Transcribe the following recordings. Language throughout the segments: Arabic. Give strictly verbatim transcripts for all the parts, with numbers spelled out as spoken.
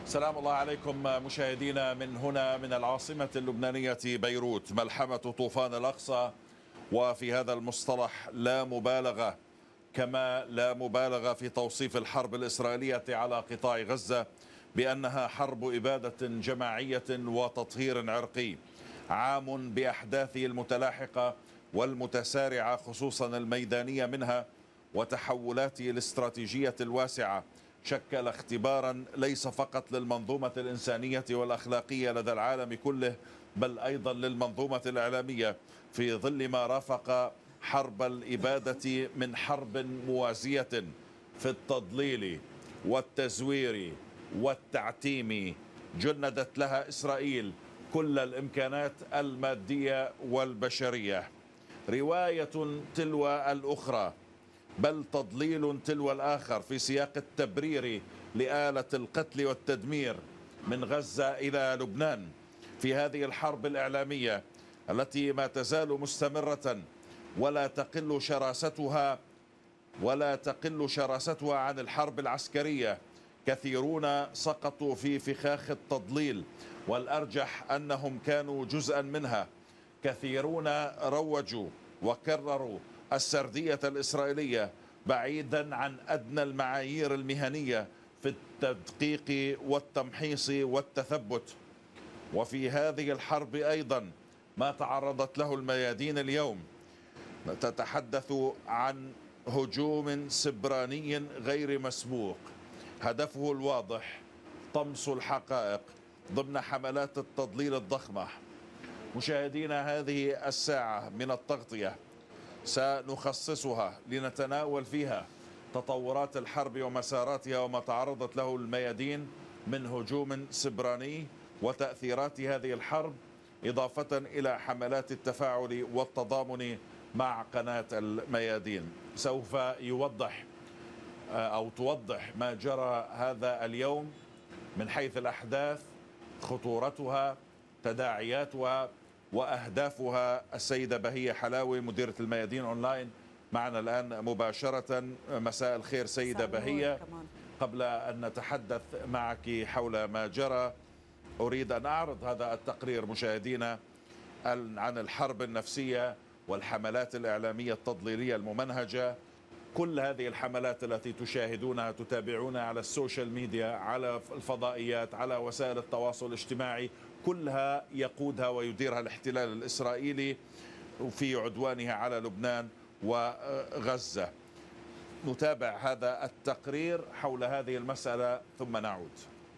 سلام الله عليكم مشاهدينا من هنا من العاصمة اللبنانية بيروت. ملحمة طوفان الأقصى، وفي هذا المصطلح لا مبالغة، كما لا مبالغة في توصيف الحرب الإسرائيلية على قطاع غزة بأنها حرب إبادة جماعية وتطهير عرقي، عام بأحداثه المتلاحقة والمتسارعة خصوصا الميدانية منها وتحولاته الاستراتيجية الواسعة، شكل اختبارا ليس فقط للمنظومة الإنسانية والأخلاقية لدى العالم كله، بل أيضا للمنظومة الإعلامية، في ظل ما رافق حرب الإبادة من حرب موازية في التضليل والتزوير والتعتيم جندت لها إسرائيل كل الإمكانات المادية والبشرية. رواية تلو الأخرى، بل تضليل تلو الآخر، في سياق التبرير لآلة القتل والتدمير من غزة إلى لبنان في هذه الحرب الإعلامية التي ما تزال مستمرة ولا تقل شراستها ولا تقل شراستها عن الحرب العسكرية. كثيرون سقطوا في فخاخ التضليل، والأرجح أنهم كانوا جزءا منها. كثيرون روجوا وكرروا السردية الإسرائيلية بعيدا عن أدنى المعايير المهنية في التدقيق والتمحيص والتثبت. وفي هذه الحرب أيضا ما تعرضت له الميادين اليوم، تتحدث عن هجوم سبراني غير مسبوق، هدفه الواضح طمس الحقائق ضمن حملات التضليل الضخمة. مشاهدينا، هذه الساعة من التغطية سنخصصها لنتناول فيها تطورات الحرب ومساراتها وما تعرضت له الميادين من هجوم سبراني وتأثيرات هذه الحرب، إضافة إلى حملات التفاعل والتضامن مع قناة الميادين. سوف يوضح أو توضح ما جرى هذا اليوم من حيث الأحداث، خطورتها، تداعياتها وأهدافها السيدة بهية حلاوي مديرة الميادين أونلاين معنا الآن مباشرة. مساء الخير سيدة بهية. قبل أن نتحدث معك حول ما جرى، أريد أن أعرض هذا التقرير مشاهدينا عن الحرب النفسية والحملات الإعلامية التضليلية الممنهجة. كل هذه الحملات التي تشاهدونها تتابعونها على السوشيال ميديا، على الفضائيات، على وسائل التواصل الاجتماعي، كلها يقودها ويديرها الاحتلال الإسرائيلي في عدوانها على لبنان وغزة. نتابع هذا التقرير حول هذه المسألة ثم نعود.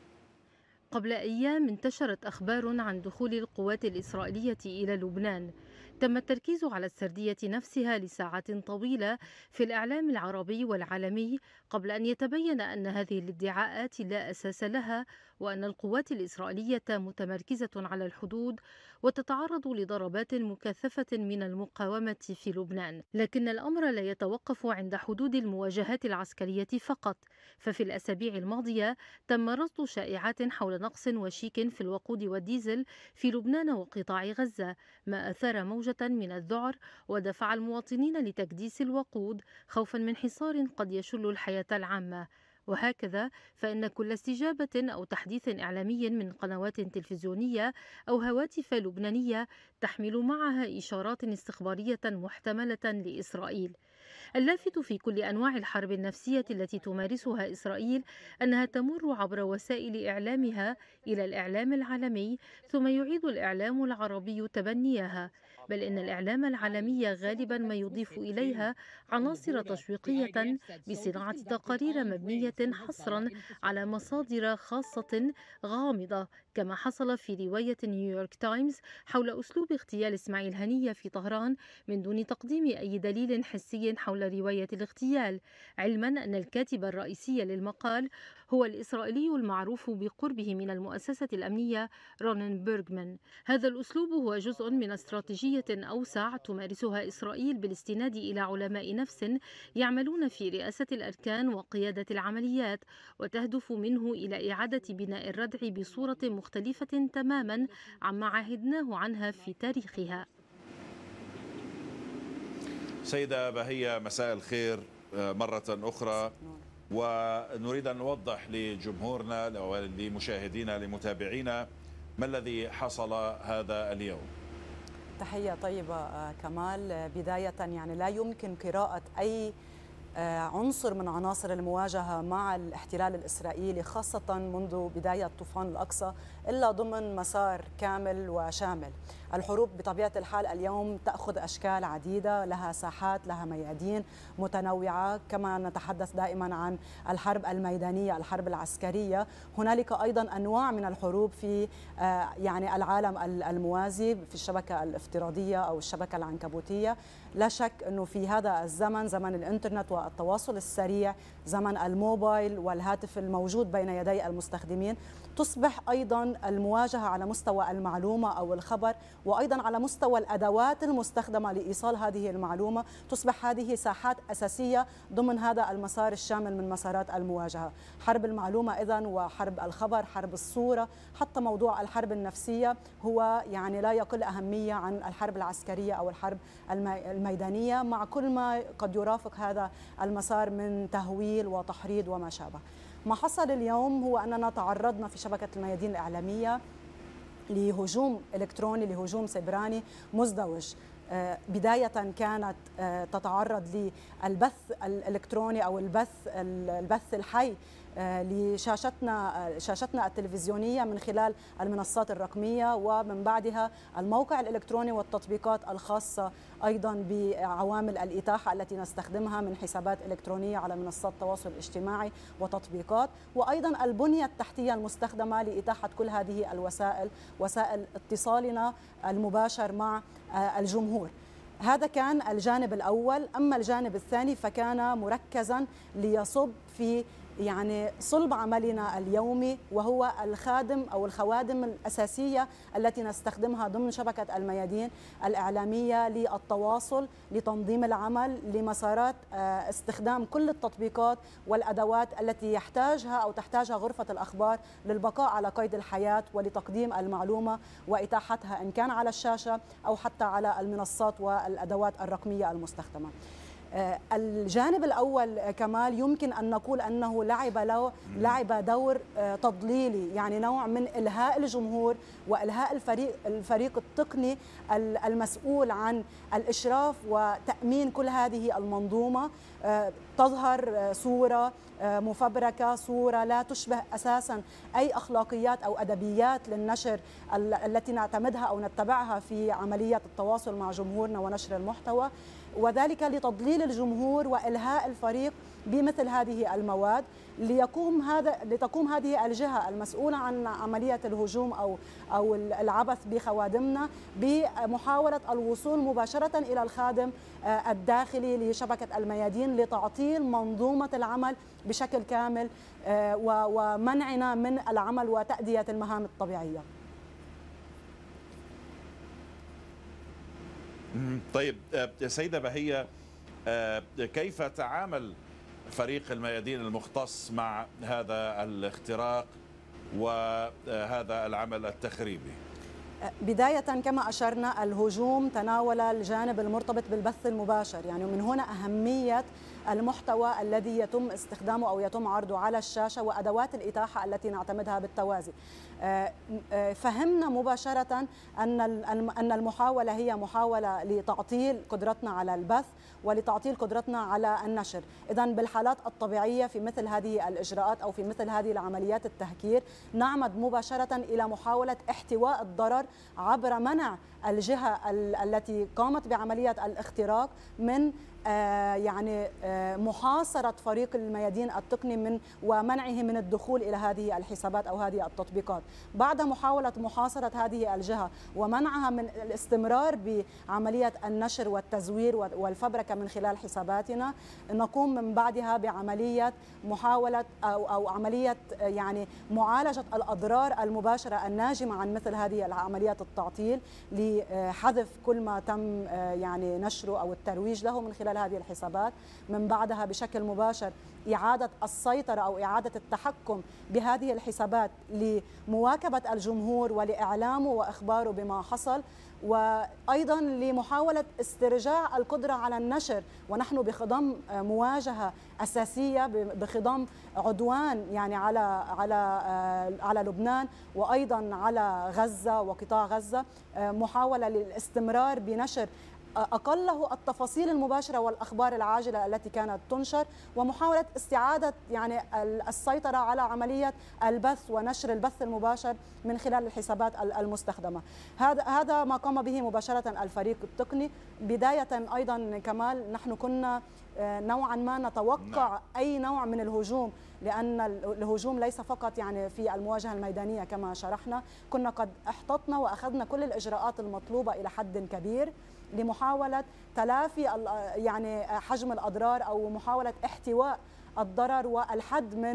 قبل أيام انتشرت أخبار عن دخول القوات الإسرائيلية إلى لبنان. تم التركيز على السردية نفسها لساعات طويلة في الإعلام العربي والعالمي قبل أن يتبين أن هذه الادعاءات لا أساس لها، وأن القوات الإسرائيلية متمركزة على الحدود وتتعرض لضربات مكثفة من المقاومة في لبنان. لكن الأمر لا يتوقف عند حدود المواجهات العسكرية فقط، ففي الأسابيع الماضية تم رصد شائعات حول نقص وشيك في الوقود والديزل في لبنان وقطاع غزة، ما أثار موجة من الذعر ودفع المواطنين لتكديس الوقود خوفا من حصار قد يشل الحياة العامة. وهكذا فإن كل استجابة أو تحديث إعلامي من قنوات تلفزيونية أو هواتف لبنانية تحمل معها إشارات استخبارية محتملة لإسرائيل. اللافت في كل أنواع الحرب النفسية التي تمارسها إسرائيل أنها تمر عبر وسائل إعلامها إلى الإعلام العالمي، ثم يعيد الإعلام العربي تبنيها، بل إن الإعلام العالمي غالبا ما يضيف إليها عناصر تشويقية بصناعة تقارير مبنية حصرا على مصادر خاصة غامضة، كما حصل في رواية نيويورك تايمز حول أسلوب اغتيال إسماعيل هنية في طهران من دون تقديم أي دليل حسي حول رواية الاغتيال، علما أن الكاتب الرئيسي للمقال هو الإسرائيلي المعروف بقربه من المؤسسة الأمنية رونن بيرغمان. هذا الأسلوب هو جزء من استراتيجية أوسع تمارسها إسرائيل بالاستناد إلى علماء نفس يعملون في رئاسة الأركان وقيادة العمليات، وتهدف منه إلى إعادة بناء الردع بصورة مختلفة تماما عما عهدناه عنها في تاريخها. سيدة بهية، مساء الخير مرة أخرى. ونريد أن نوضح لجمهورنا ولمشاهدينا لمتابعينا ما الذي حصل هذا اليوم. تحية طيبة كمال. بداية يعني لا يمكن قراءة أي عنصر من عناصر المواجهة مع الاحتلال الإسرائيلي خاصة منذ بداية طوفان الأقصى إلا ضمن مسار كامل وشامل. الحروب بطبيعة الحال اليوم تأخذ أشكال عديدة، لها ساحات، لها ميادين متنوعة. كما نتحدث دائما عن الحرب الميدانية، الحرب العسكرية، هنالك أيضا أنواع من الحروب في يعني العالم الموازي، في الشبكة الافتراضية أو الشبكة العنكبوتية. لا شك أنه في هذا الزمن، زمن الإنترنت والتواصل السريع، زمن الموبايل والهاتف الموجود بين يدي المستخدمين، تصبح أيضا المواجهة على مستوى المعلومة أو الخبر، وأيضا على مستوى الأدوات المستخدمة لإيصال هذه المعلومة، تصبح هذه ساحات أساسية ضمن هذا المسار الشامل من مسارات المواجهة. حرب المعلومة إذن وحرب الخبر، حرب الصورة، حتى موضوع الحرب النفسية هو يعني لا يقل أهمية عن الحرب العسكرية أو الحرب الميدانية، مع كل ما قد يرافق هذا المسار من تهويل وتحريض وما شابه. ما حصل اليوم هو أننا تعرضنا في شبكة الميادين الإعلامية لهجوم إلكتروني، لهجوم سيبراني مزدوج. بداية كانت تتعرض للبث الإلكتروني أو البث البث الحي لشاشتنا شاشتنا التلفزيونية من خلال المنصات الرقمية، ومن بعدها الموقع الإلكتروني والتطبيقات الخاصة أيضا بعوامل الإتاحة التي نستخدمها من حسابات إلكترونية على منصات التواصل الاجتماعي وتطبيقات، وأيضا البنية التحتية المستخدمة لإتاحة كل هذه الوسائل، وسائل اتصالنا المباشر مع الجمهور. هذا كان الجانب الأول. أما الجانب الثاني فكان مركزا ليصب في يعني صلب عملنا اليومي، وهو الخادم أو الخوادم الأساسية التي نستخدمها ضمن شبكة الميادين الإعلامية للتواصل، لتنظيم العمل، لمسارات استخدام كل التطبيقات والأدوات التي يحتاجها أو تحتاجها غرفة الأخبار للبقاء على قيد الحياة ولتقديم المعلومة وإتاحتها إن كان على الشاشة أو حتى على المنصات والأدوات الرقمية المستخدمة. الجانب الأول كمال يمكن أن نقول أنه لعب له لعب دور تضليلي، يعني نوع من إلهاء الجمهور وإلهاء الفريق الفريق التقني المسؤول عن الإشراف وتأمين كل هذه المنظومة. تظهر صورة مفبركة، صورة لا تشبه أساسا أي أخلاقيات أو أدبيات للنشر التي نعتمدها أو نتبعها في عملية التواصل مع جمهورنا ونشر المحتوى، وذلك لتضليل الجمهور وإلهاء الفريق بمثل هذه المواد، ليقوم هذا لتقوم هذه الجهة المسؤولة عن عملية الهجوم أو أو العبث بخوادمنا بمحاولة الوصول مباشرة إلى الخادم الداخلي لشبكة الميادين لتعطيل منظومة العمل بشكل كامل ومنعنا من العمل وتأدية المهام الطبيعية. طيب سيدة بهية، كيف تعامل فريق الميادين المختص مع هذا الاختراق وهذا العمل التخريبي؟ بداية كما أشرنا، الهجوم تناول الجانب المرتبط بالبث المباشر، يعني من هنا أهمية المحتوى الذي يتم استخدامه أو يتم عرضه على الشاشة وأدوات الإتاحة التي نعتمدها بالتوازي. فهمنا مباشرة أن أن المحاولة هي محاولة لتعطيل قدرتنا على البث ولتعطيل قدرتنا على النشر. إذن بالحالات الطبيعية في مثل هذه الإجراءات أو في مثل هذه العمليات التهكير نعمد مباشرة إلى محاولة احتواء الضرر عبر منع الجهة التي قامت بعملية الاختراق من آه يعني آه محاصرة فريق الميادين التقني من ومنعه من الدخول إلى هذه الحسابات أو هذه التطبيقات. بعد محاولة محاصرة هذه الجهة ومنعها من الاستمرار بعملية النشر والتزوير والفبركة من خلال حساباتنا، نقوم من بعدها بعملية محاولة أو, أو عملية يعني معالجة الأضرار المباشرة الناجمة عن مثل هذه العمليات التعطيل لحذف كل ما تم يعني نشره أو الترويج له من خلال خلال هذه الحسابات، من بعدها بشكل مباشر إعادة السيطرة أو إعادة التحكم بهذه الحسابات لمواكبة الجمهور ولإعلامه وإخباره بما حصل، وأيضا لمحاولة استرجاع القدرة على النشر، ونحن بخضم مواجهة أساسية، بخضم عدوان يعني على على على لبنان وأيضا على غزة وقطاع غزة، محاولة للاستمرار بنشر أقله التفاصيل المباشرة والأخبار العاجلة التي كانت تنشر، ومحاولة استعادة يعني السيطرة على عملية البث ونشر البث المباشر من خلال الحسابات المستخدمة. هذا هذا ما قام به مباشرة الفريق التقني. بداية أيضا كمال، نحن كنا نوعا ما نتوقع أي نوع من الهجوم، لأن الهجوم ليس فقط يعني في المواجهة الميدانية كما شرحنا، كنا قد احتطنا وأخذنا كل الإجراءات المطلوبة إلى حد كبير لمحاولة تلافي يعني حجم الأضرار أو محاولة احتواء الضرر والحد من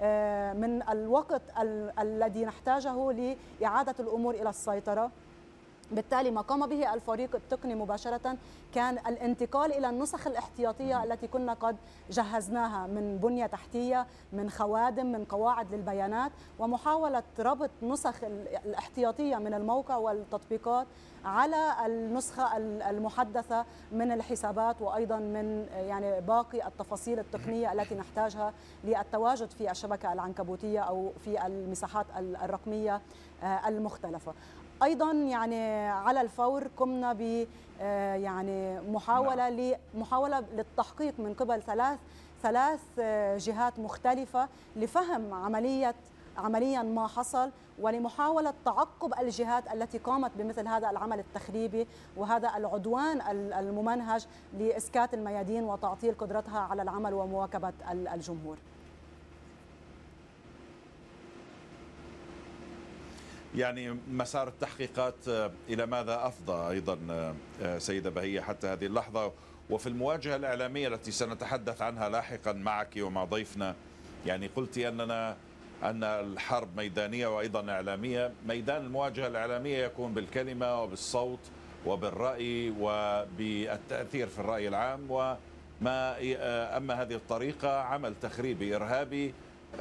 من الوقت الذي نحتاجه لإعادة الأمور إلى السيطرة. بالتالي ما قام به الفريق التقني مباشرة كان الانتقال إلى النسخ الاحتياطية التي كنا قد جهزناها من بنية تحتية، من خوادم، من قواعد للبيانات، ومحاولة ربط نسخ الاحتياطية من الموقع والتطبيقات على النسخة المحدثة من الحسابات، وأيضا من يعني باقي التفاصيل التقنية التي نحتاجها للتواجد في الشبكة العنكبوتية أو في المساحات الرقمية المختلفة. أيضا يعني على الفور قمنا ب يعني محاولة لمحاولة للتحقيق من قبل ثلاث ثلاث جهات مختلفة لفهم عملية عمليا ما حصل، ولمحاولة تعقب الجهات التي قامت بمثل هذا العمل التخريبي وهذا العدوان الممنهج لإسكات الميادين وتعطيل قدرتها على العمل ومواكبة الجمهور. يعني مسار التحقيقات إلى ماذا أفضى أيضا سيدة بهية حتى هذه اللحظة؟ وفي المواجهة الإعلامية التي سنتحدث عنها لاحقا معك ومع ضيفنا، يعني قلت أننا أن الحرب ميدانية وأيضا إعلامية. ميدان المواجهة الإعلامية يكون بالكلمة وبالصوت وبالرأي وبالتأثير في الرأي العام، وما أما هذه الطريقة عمل تخريبي إرهابي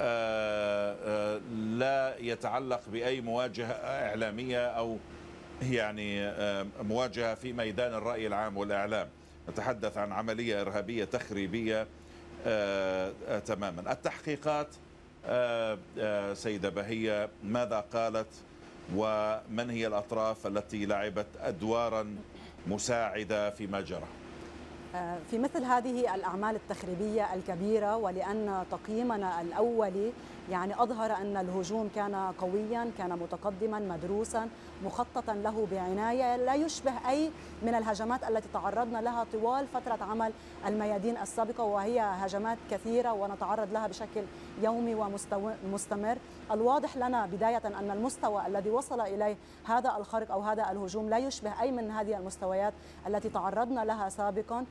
لا يتعلق بأي مواجهة إعلامية أو يعني مواجهة في ميدان الرأي العام والإعلام. نتحدث عن عملية إرهابية تخريبية تماما. التحقيقات سيدة بهية ماذا قالت، ومن هي الأطراف التي لعبت أدوارا مساعدة فيما جرى؟ في مثل هذه الأعمال التخريبية الكبيرة، ولأن تقييمنا الأولي يعني أظهر أن الهجوم كان قويا، كان متقدما، مدروسا، مخططا له بعناية، لا يشبه أي من الهجمات التي تعرضنا لها طوال فترة عمل الميادين السابقة، وهي هجمات كثيرة ونتعرض لها بشكل يومي ومستمر. الواضح لنا بداية أن المستوى الذي وصل إليه هذا الخرق أو هذا الهجوم لا يشبه أي من هذه المستويات التي تعرضنا لها سابقا.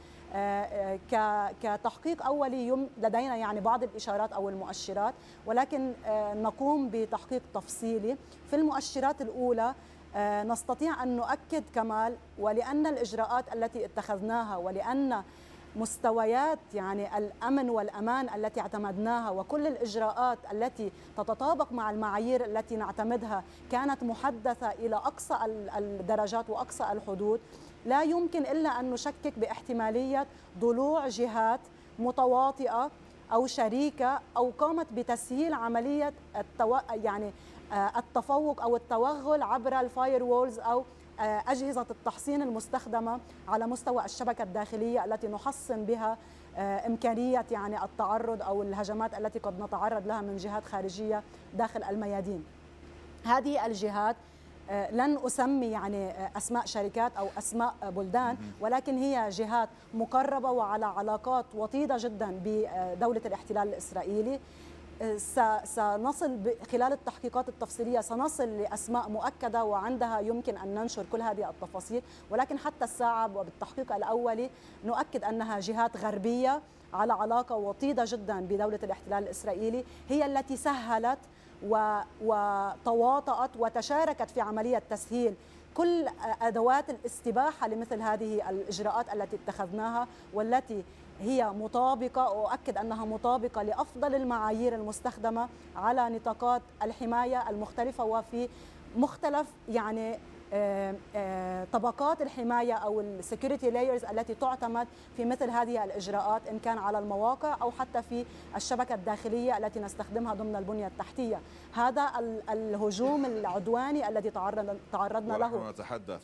كتحقيق أولي لدينا يعني بعض الإشارات أو المؤشرات، ولكن نقوم بتحقيق تفصيلي. في المؤشرات الأولى نستطيع أن نؤكد كمال، ولأن الإجراءات التي اتخذناها ولأن مستويات يعني الأمن والأمان التي اعتمدناها وكل الإجراءات التي تتطابق مع المعايير التي نعتمدها كانت محدثة إلى أقصى الدرجات وأقصى الحدود، لا يمكن إلا أن نشكك باحتمالية ضلوع جهات متواطئة أو شريكة أو قامت بتسهيل عملية التو... يعني التفوق أو التوغل عبر الفاير وولز أو أجهزة التحصين المستخدمة على مستوى الشبكة الداخلية التي نحصن بها إمكانية يعني التعرض أو الهجمات التي قد نتعرض لها من جهات خارجية داخل الميادين. هذه الجهات لن أسمي يعني أسماء شركات أو أسماء بلدان، ولكن هي جهات مقربة وعلى علاقات وطيدة جدا بدولة الاحتلال الإسرائيلي. سنصل خلال التحقيقات التفصيلية سنصل لأسماء مؤكدة وعندها يمكن أن ننشر كل هذه التفاصيل، ولكن حتى الساعة وبالتحقيق الأولي نؤكد أنها جهات غربية على علاقة وطيدة جدا بدولة الاحتلال الإسرائيلي، هي التي سهلت وتواطأت وتشاركت في عملية تسهيل كل أدوات الاستباحة لمثل هذه الإجراءات التي اتخذناها، والتي هي مطابقة، وأؤكد أنها مطابقة لأفضل المعايير المستخدمة على نطاقات الحماية المختلفة وفي مختلف يعني آه، آه، طبقات الحماية أو السكيورتي لايرز التي تعتمد في مثل هذه الإجراءات، إن كان على المواقع أو حتى في الشبكة الداخلية التي نستخدمها ضمن البنية التحتية. هذا الهجوم العدواني الذي تعرضنا له نتحدث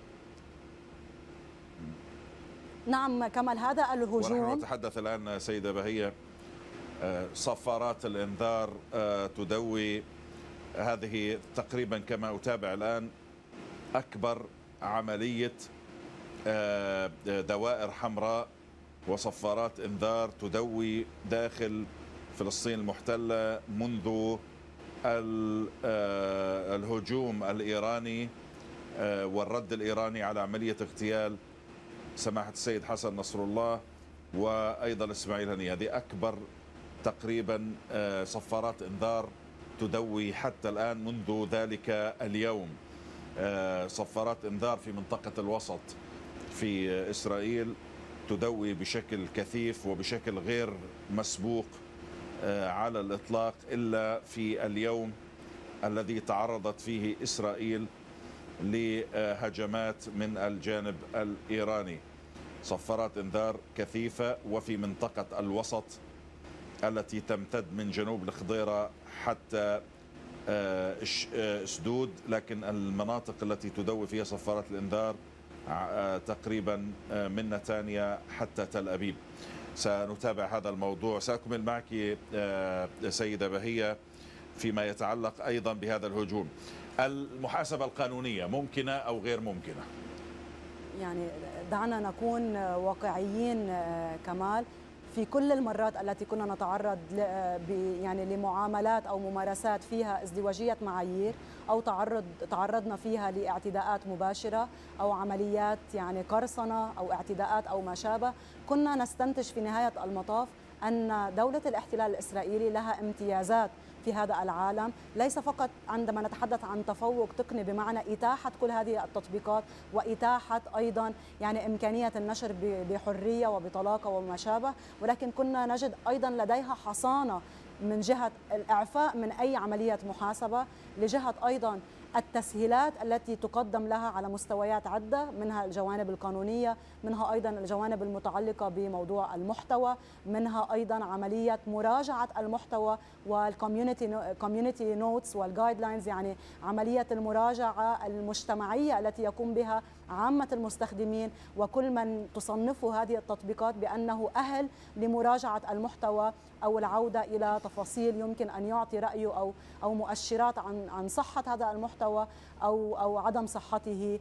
نعم كمال، هذا الهجوم ونحن نتحدث الآن سيدة بهية صفارات الإنذار تدوي هذه تقريبا كما أتابع الآن أكبر عملية دوائر حمراء وصفارات إنذار تدوي داخل فلسطين المحتلة منذ الهجوم الإيراني والرد الإيراني على عملية اغتيال سماحة السيد حسن نصر الله وأيضا إسماعيل هنية. هذه أكبر تقريبا صفارات إنذار تدوي حتى الآن منذ ذلك اليوم، صفارات إنذار في منطقة الوسط في إسرائيل تدوي بشكل كثيف وبشكل غير مسبوق على الإطلاق إلا في اليوم الذي تعرضت فيه إسرائيل لهجمات من الجانب الإيراني. صفارات إنذار كثيفة وفي منطقة الوسط التي تمتد من جنوب الخضيرة حتى اسدود، لكن المناطق التي تدوي فيها صفارات الإنذار تقريبا من نتانيا حتى تل أبيب. سنتابع هذا الموضوع. سأكمل معك سيدة بهية فيما يتعلق أيضا بهذا الهجوم. المحاسبة القانونية ممكنة أو غير ممكنة؟ يعني دعنا نكون واقعيين كمال، في كل المرات التي كنا نتعرض يعني لمعاملات أو ممارسات فيها ازدواجية معايير أو تعرض تعرضنا فيها لاعتداءات مباشرة أو عمليات يعني قرصنة أو اعتداءات أو ما شابه، كنا نستنتج في نهاية المطاف أن دولة الاحتلال الإسرائيلي لها امتيازات في هذا العالم، ليس فقط عندما نتحدث عن تفوق تقني بمعنى إتاحة كل هذه التطبيقات وإتاحة أيضا يعني إمكانية النشر بحرية وبطلاقة وما شابه، ولكن كنا نجد أيضا لديها حصانة من جهة الإعفاء من أي عملية محاسبة، لجهة أيضا التسهيلات التي تقدم لها على مستويات عدة، منها الجوانب القانونية، منها أيضا الجوانب المتعلقة بموضوع المحتوى، منها أيضا عملية مراجعة المحتوى والكوميونتي كوميونتي نوتس والجايد لاينز، يعني عملية المراجعة المجتمعية التي يقوم بها عامة المستخدمين وكل من تصنفه هذه التطبيقات بأنه أهل لمراجعة المحتوى أو العودة إلى تفاصيل يمكن أن يعطي رأيه أو أو مؤشرات عن عن صحة هذا المحتوى أو أو عدم صحته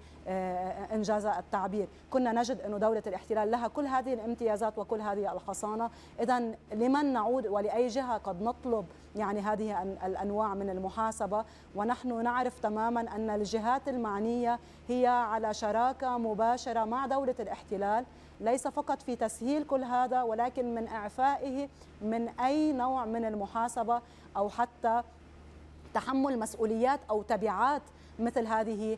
إنجاز التعبير. كنا نجد أن دولة الاحتلال لها كل هذه الامتيازات وكل هذه الحصانة، إذن لمن نعود ولأي جهة قد نطلب يعني هذه الأنواع من المحاسبة، ونحن نعرف تماما أن الجهات المعنية هي على شراكة مباشرة مع دولة الاحتلال، ليس فقط في تسهيل كل هذا ولكن من إعفائه من أي نوع من المحاسبة أو حتى تحمل مسؤوليات أو تبعات مثل هذه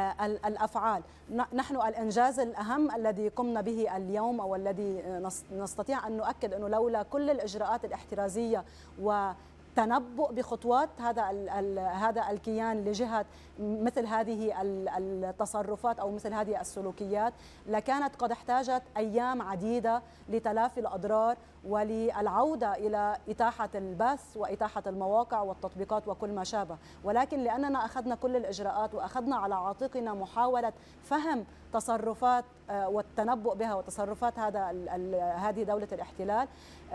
الأفعال. نحن الإنجاز الأهم الذي قمنا به اليوم أو الذي نستطيع أن نؤكد أنه لولا كل الإجراءات الاحترازية و تنبؤ بخطوات هذا هذا الكيان لجهة مثل هذه التصرفات أو مثل هذه السلوكيات، لكانت قد احتاجت أيام عديدة لتلافي الأضرار وللعودة إلى إتاحة البث وإتاحة المواقع والتطبيقات وكل ما شابه. ولكن لأننا أخذنا كل الإجراءات وأخذنا على عاتقنا محاولة فهم تصرفات والتنبؤ بها وتصرفات هذا هذه دولة الاحتلال،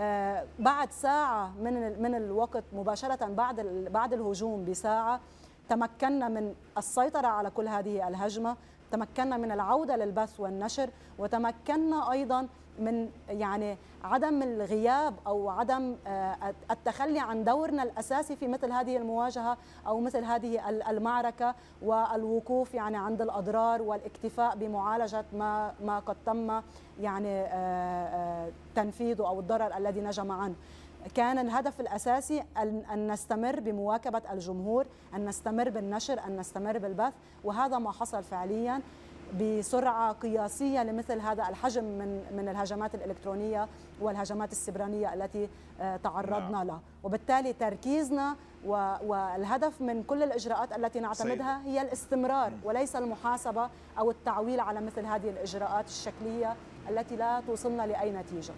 بعد ساعة من من الوقت مباشرة بعد بعد الهجوم بساعة تمكنا من السيطرة على كل هذه الهجمة، تمكنا من العودة للبث والنشر، وتمكنا أيضا من يعني عدم الغياب أو عدم التخلي عن دورنا الأساسي في مثل هذه المواجهة أو مثل هذه المعركة، والوقوف يعني عند الأضرار والاكتفاء بمعالجة ما ما قد تم يعني تنفيذه أو الضرر الذي نجم عنه. كان الهدف الأساسي أن نستمر بمواكبة الجمهور، أن نستمر بالنشر، أن نستمر بالبث، وهذا ما حصل فعليا بسرعة قياسية لمثل هذا الحجم من من الهجمات الإلكترونية والهجمات السبرانية التي تعرضنا لها. وبالتالي تركيزنا والهدف من كل الإجراءات التي نعتمدها هي الاستمرار وليس المحاسبة أو التعويل على مثل هذه الإجراءات الشكلية التي لا توصلنا لأي نتيجة.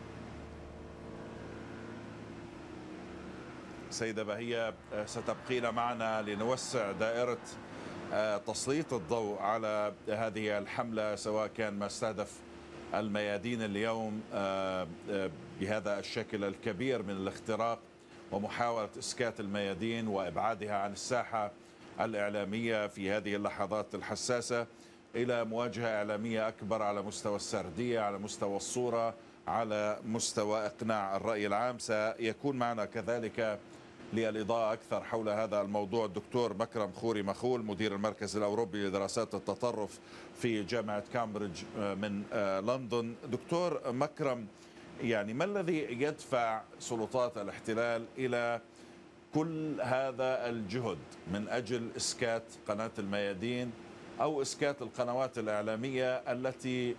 سيدة بهية، ستبقين معنا لنوسع دائرة تسليط الضوء على هذه الحملة، سواء كان ما استهدف الميادين اليوم بهذا الشكل الكبير من الاختراق ومحاولة إسكات الميادين وإبعادها عن الساحة الإعلامية في هذه اللحظات الحساسة، إلى مواجهة إعلامية أكبر على مستوى السردية، على مستوى الصورة، على مستوى إقناع الرأي العام. سيكون معنا كذلك للإضاءة أكثر حول هذا الموضوع الدكتور مكرم خوري مخول، مدير المركز الأوروبي لدراسات التطرف في جامعة كامبريدج من لندن. دكتور مكرم، يعني ما الذي يدفع سلطات الاحتلال إلى كل هذا الجهد من أجل إسكات قناة الميادين أو إسكات القنوات الإعلامية التي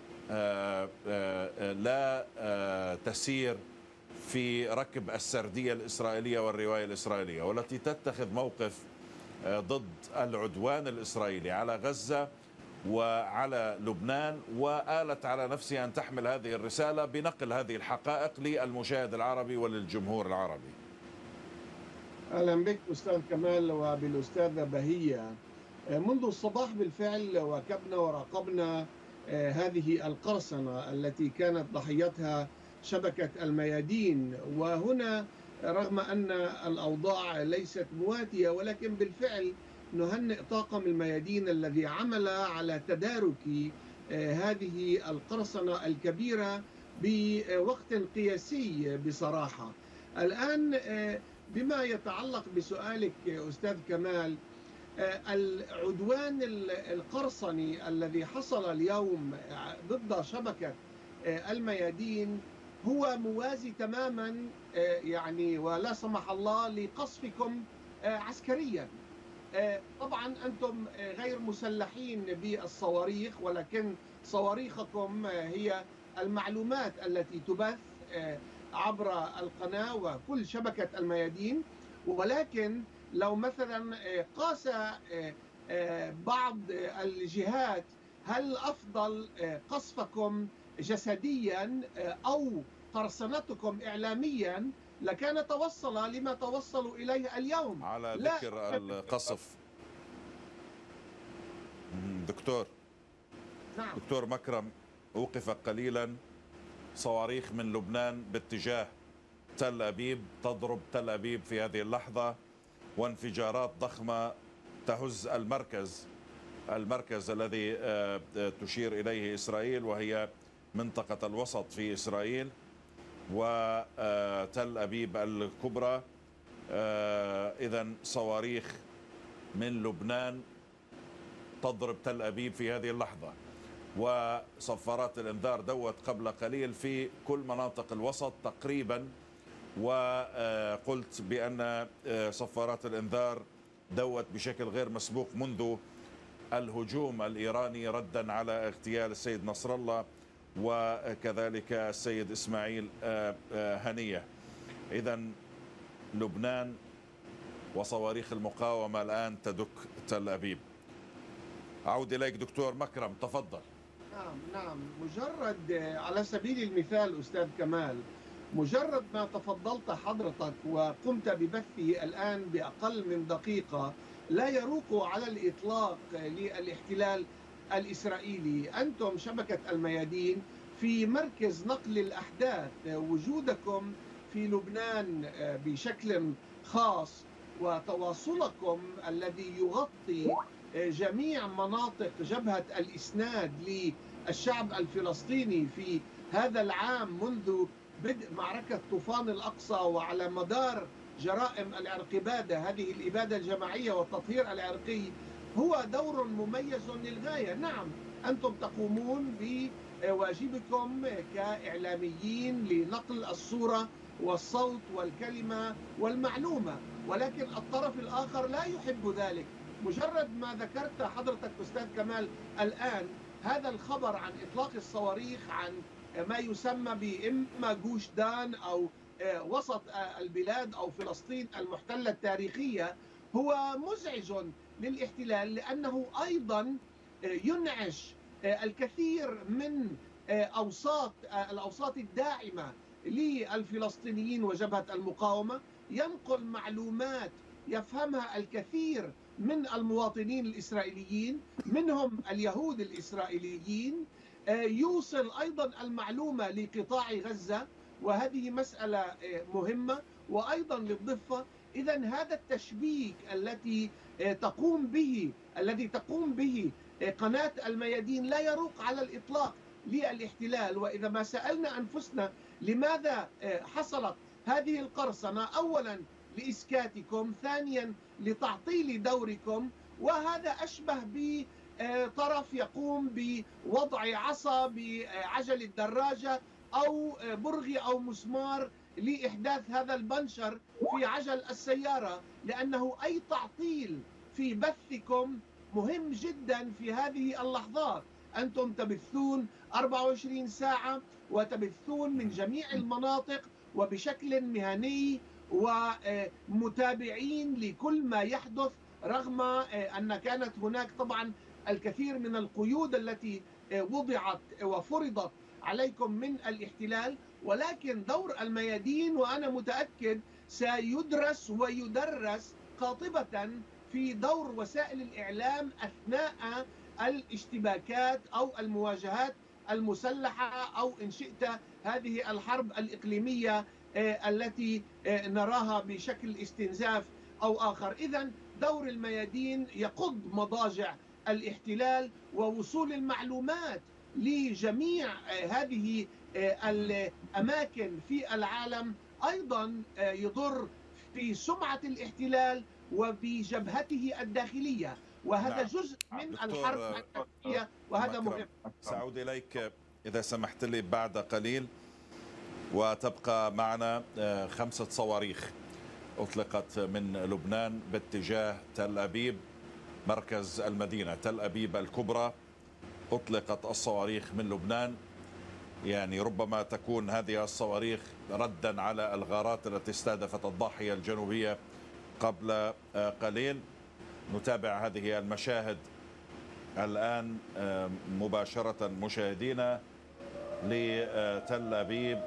لا تسير في ركب السردية الإسرائيلية والرواية الإسرائيلية، والتي تتخذ موقف ضد العدوان الإسرائيلي على غزة وعلى لبنان، وآلت على نفسها أن تحمل هذه الرسالة بنقل هذه الحقائق للمشاهد العربي وللجمهور العربي؟ أهلا بك أستاذ كمال وبالأستاذة بهية. منذ الصباح بالفعل واكبنا وراقبنا هذه القرصنة التي كانت ضحيتها شبكة الميادين، وهنا رغم أن الأوضاع ليست مواتية ولكن بالفعل نهنئ طاقم الميادين الذي عمل على تدارك هذه القرصنة الكبيرة بوقت قياسي بصراحة. الآن بما يتعلق بسؤالك أستاذ كمال، العدوان القرصني الذي حصل اليوم ضد شبكة الميادين هو موازي تماما يعني ولا سمح الله لقصفكم عسكريا. طبعا أنتم غير مسلحين بالصواريخ، ولكن صواريخكم هي المعلومات التي تبث عبر القناة وكل شبكة الميادين. ولكن لو مثلا قاس بعض الجهات هل أفضل قصفكم جسديا أو قرصنتكم إعلاميا لكان توصل لما توصلوا إليه اليوم. على ذكر القصف دكتور نعم. دكتور مكرم، أوقف قليلا صواريخ من لبنان باتجاه تل أبيب تضرب تل أبيب في هذه اللحظة، وانفجارات ضخمة تهز المركز المركز الذي تشير إليه إسرائيل، وهي منطقة الوسط في إسرائيل وتل أبيب الكبرى. إذن صواريخ من لبنان تضرب تل أبيب في هذه اللحظة، وصفارات الإنذار دوت قبل قليل في كل مناطق الوسط تقريبا، وقلت بأن صفارات الإنذار دوت بشكل غير مسبوق منذ الهجوم الإيراني ردا على اغتيال السيد نصر الله وكذلك السيد إسماعيل هنية. إذن لبنان وصواريخ المقاومة الآن تدك تل أبيب. أعود إليك دكتور مكرم، تفضل. نعم نعم مجرد على سبيل المثال أستاذ كمال، مجرد ما تفضلت حضرتك وقمت ببثه الآن بأقل من دقيقة لا يروق على الإطلاق للاحتلال الإسرائيلي. أنتم شبكة الميادين في مركز نقل الأحداث، وجودكم في لبنان بشكل خاص وتواصلكم الذي يغطي جميع مناطق جبهة الإسناد للشعب الفلسطيني في هذا العام منذ بدء معركة طوفان الأقصى، وعلى مدار جرائم الإرقبادة، هذه الإبادة الجماعية والتطهير العرقي، هو دور مميز للغاية. نعم أنتم تقومون بواجبكم كإعلاميين لنقل الصورة والصوت والكلمة والمعلومة، ولكن الطرف الآخر لا يحب ذلك. مجرد ما ذكرت حضرتك أستاذ كمال الآن هذا الخبر عن إطلاق الصواريخ عن ما يسمى بإما جوش دان أو وسط البلاد أو فلسطين المحتلة التاريخية، هو مزعج للاحتلال، لأنه أيضا ينعش الكثير من أوساط الأوساط الداعمة للفلسطينيين وجبهة المقاومة، ينقل معلومات يفهمها الكثير من المواطنين الإسرائيليين منهم اليهود الإسرائيليين، يوصل أيضا المعلومة لقطاع غزة، وهذه مسألة مهمة. وأيضا للضفة، إذا هذا التشبيك التي تقوم به الذي تقوم به قناة الميادين لا يروق على الإطلاق للاحتلال. وإذا ما سألنا أنفسنا لماذا حصلت هذه القرصنة، أولا لإسكاتكم، ثانيا لتعطيل دوركم، وهذا أشبه بطرف يقوم بوضع عصا بعجل الدراجة أو برغي أو مسمار لإحداث هذا البنشر في عجل السيارة، لأنه أي تعطيل في بثكم مهم جدا في هذه اللحظات. أنتم تبثون أربعة وعشرين ساعة وتبثون من جميع المناطق وبشكل مهني ومتابعين لكل ما يحدث، رغم أن كانت هناك طبعا الكثير من القيود التي وضعت وفرضت عليكم من الاحتلال. ولكن دور الميادين وأنا متأكد سيدرس ويدرس قاطبة في دور وسائل الإعلام أثناء الاشتباكات أو المواجهات المسلحة، أو إن شئت هذه الحرب الإقليمية التي نراها بشكل استنزاف أو آخر. إذن دور الميادين يقض مضاجع الاحتلال، ووصول المعلومات لجميع هذه الأماكن في العالم أيضا يضر في سمعة الاحتلال وبجبهته الداخلية، وهذا نعم. جزء من الحرب الداخلية، وهذا مهم. سأعود إليك إذا سمحت لي بعد قليل، وتبقى معنا خمسة صواريخ أطلقت من لبنان باتجاه تل أبيب مركز المدينة، تل أبيب الكبرى. أطلقت الصواريخ من لبنان، يعني ربما تكون هذه الصواريخ ردا على الغارات التي استهدفت الضاحية الجنوبية قبل قليل. نتابع هذه المشاهد الآن مباشرة مشاهدينا لتل أبيب.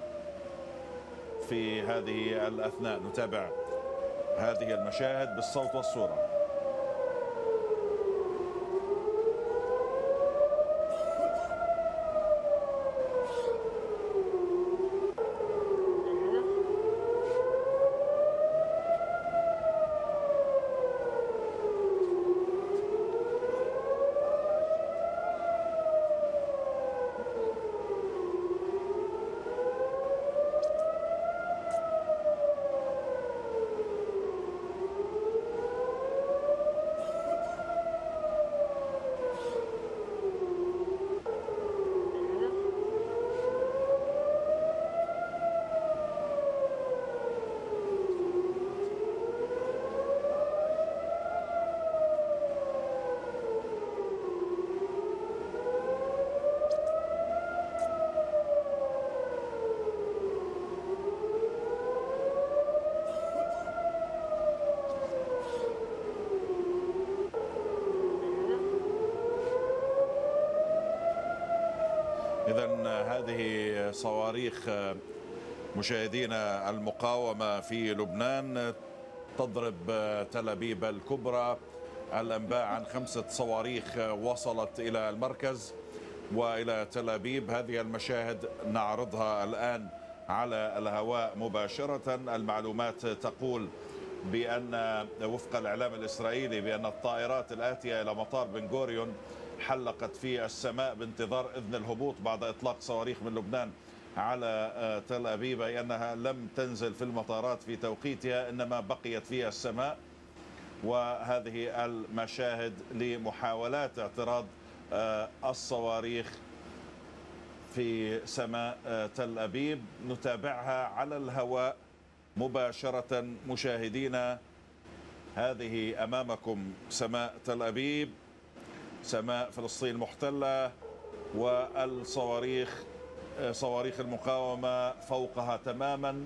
في هذه الأثناء نتابع هذه المشاهد بالصوت والصورة. إذن هذه صواريخ مشاهدينا المقاومة في لبنان تضرب تل أبيب الكبرى. الأنباء عن خمسة صواريخ وصلت إلى المركز وإلى تل أبيب. هذه المشاهد نعرضها الآن على الهواء مباشرة. المعلومات تقول بأن وفق الإعلام الإسرائيلي بأن الطائرات الآتية إلى مطار بن غوريون حلقت في السماء بانتظار إذن الهبوط بعد إطلاق صواريخ من لبنان على تل أبيب، أي أنها لم تنزل في المطارات في توقيتها إنما بقيت في السماء. وهذه المشاهد لمحاولات اعتراض الصواريخ في سماء تل أبيب، نتابعها على الهواء مباشرة. مشاهدينا، هذه أمامكم سماء تل أبيب، سماء فلسطين المحتلة، والصواريخ صواريخ المقاومة فوقها تماما،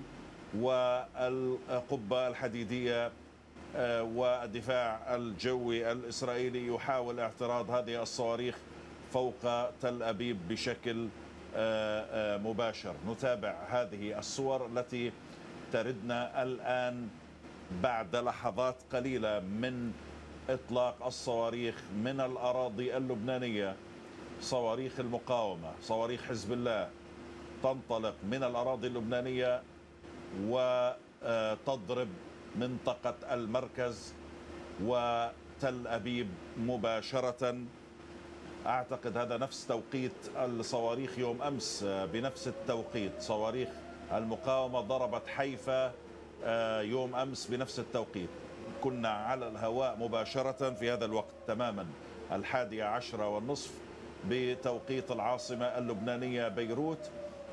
والقبة الحديدية والدفاع الجوي الإسرائيلي يحاول اعتراض هذه الصواريخ فوق تل أبيب بشكل مباشر. نتابع هذه الصور التي تردنا الآن بعد لحظات قليلة من إطلاق الصواريخ من الأراضي اللبنانية. صواريخ المقاومة، صواريخ حزب الله تنطلق من الأراضي اللبنانية وتضرب منطقة المركز وتل أبيب مباشرة. أعتقد هذا نفس توقيت الصواريخ يوم أمس، بنفس التوقيت صواريخ المقاومة ضربت حيفا يوم أمس بنفس التوقيت. كنا على الهواء مباشرة في هذا الوقت تماما الحادية عشرة والنصف بتوقيت العاصمة اللبنانية بيروت،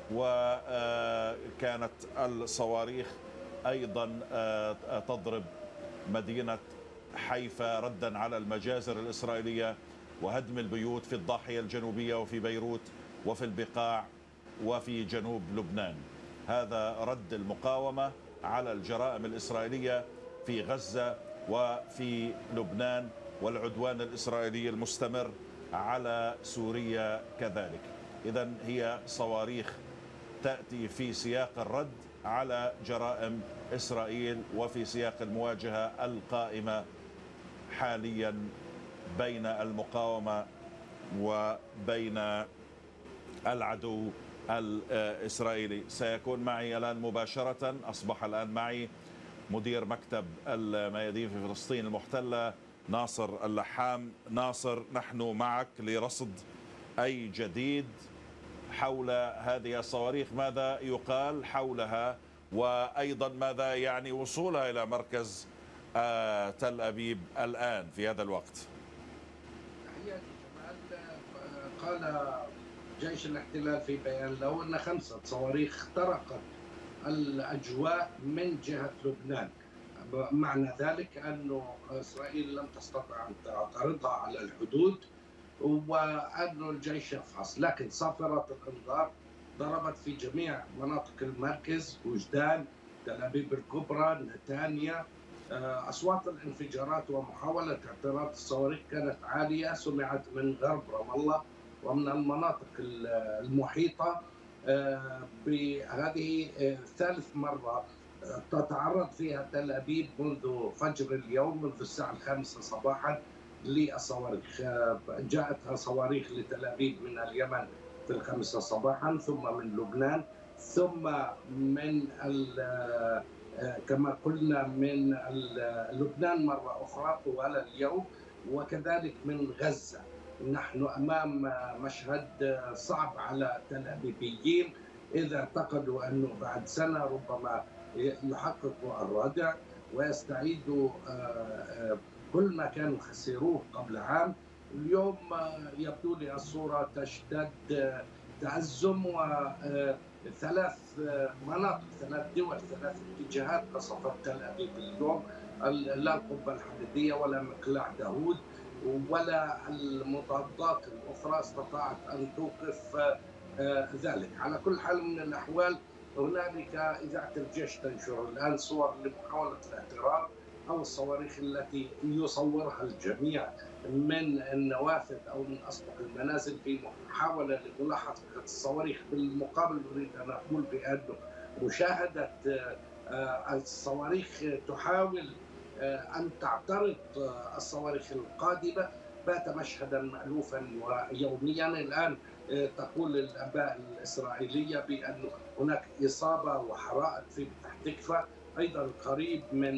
وكانت الصواريخ أيضا تضرب مدينة حيفا ردا على المجازر الإسرائيلية وهدم البيوت في الضاحية الجنوبية وفي بيروت وفي البقاع وفي جنوب لبنان. هذا رد المقاومة على الجرائم الإسرائيلية في غزة وفي لبنان، والعدوان الإسرائيلي المستمر على سوريا كذلك. إذن هي صواريخ تأتي في سياق الرد على جرائم إسرائيل وفي سياق المواجهة القائمة حاليا بين المقاومة وبين العدو الإسرائيلي. سيكون معي الآن مباشرة، أصبح الآن معي مدير مكتب الميادين في فلسطين المحتلة ناصر اللحام. ناصر، نحن معك لرصد أي جديد حول هذه الصواريخ، ماذا يقال حولها، وأيضا ماذا يعني وصولها إلى مركز تل أبيب الآن في هذا الوقت؟ تحياتي جمال. قال جيش الاحتلال في بيان له أن خمسة صواريخ اخترقت الأجواء من جهة لبنان. معنى ذلك أن إسرائيل لم تستطع أن تعترضها على الحدود وأن الجيش يفحص، لكن صافرة الأنظار ضربت في جميع مناطق المركز، وجدان، تل أبيب الكبرى، نتانيا. أصوات الانفجارات ومحاولة اعتراض الصواريخ كانت عالية، سمعت من غرب رام الله ومن المناطق المحيطة. بهذه ثالث مرة تتعرض فيها تل أبيب منذ فجر اليوم، منذ الساعة الخامسة صباحا للصواريخ. جاءتها صواريخ لتل أبيب من اليمن في الخامسة صباحا، ثم من لبنان، ثم من كما قلنا من لبنان مرة أخرى طوال اليوم، وكذلك من غزة. نحن أمام مشهد صعب على تل أبيبيين إذا اعتقدوا أنه بعد سنة ربما يحققوا الردع ويستعيدوا كل ما كانوا خسروه قبل عام. اليوم يبدو لي الصورة تشتد تعزم، وثلاث مناطق، ثلاث دول، ثلاث اتجاهات قصفت تل أبيب اليوم. لا القبة الحديدية ولا مقلاع داوود ولا المضادات الأخرى استطاعت أن توقف ذلك. على كل حال من الأحوال، هنالك إذاعة الجيش تنشر الآن صور لمحاولة الاعتراض أو الصواريخ التي يصورها الجميع من النوافذ أو من أسطح المنازل في محاولة لملاحظة الصواريخ. بالمقابل أريد أن أقول بأن مشاهدة الصواريخ تحاول أن تعترض الصواريخ القادمة بات مشهدا مألوفا ويوميا. الآن تقول الأنباء الإسرائيلية بأن هناك إصابة وحرائق في تكفى، أيضا قريب من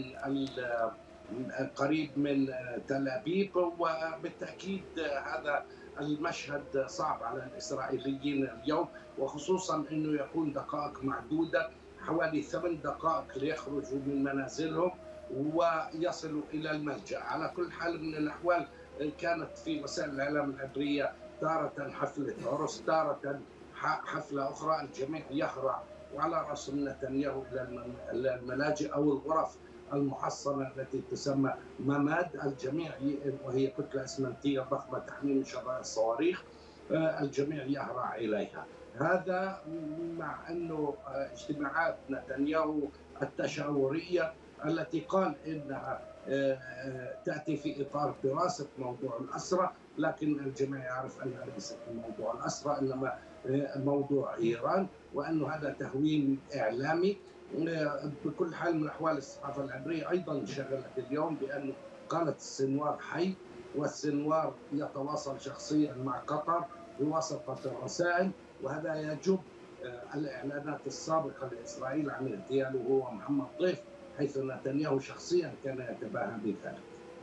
قريب من تل أبيب، وبالتأكيد هذا المشهد صعب على الإسرائيليين اليوم، وخصوصا أنه يكون دقائق معدودة، حوالي ثمان دقائق ليخرجوا من منازلهم ويصلوا إلى الملجأ. على كل حال من الأحوال، كانت في وسائل الإعلام العبرية تارة حفلة عرس، تارة حفلة أخرى الجميع يهرع وعلى رسم نتنياهو إلى الملاجئ أو الغرف المحصنة التي تسمى مماد. الجميع وهي كتلة إسمنتية ضخمة تحمي من شظايا الصواريخ، الجميع يهرع إليها. هذا مع أنه اجتماعات نتنياهو التشاورية التي قال إنها تأتي في إطار دراسة موضوع الأسرى، لكن الجميع يعرف أنها ليست موضوع الأسرى إنما موضوع إيران، وأنه هذا تهويل إعلامي. بكل حال من أحوال الصحافة العبرية أيضا شغلت اليوم بأنه قالت السنوار حي، والسنوار يتواصل شخصيا مع قطر بواسطة الرسائل، وهذا يجب الإعلانات السابقة لإسرائيل عن اغتياله هو محمد ضيف، حيث نتنياهو شخصيا كان يتباهى بذلك.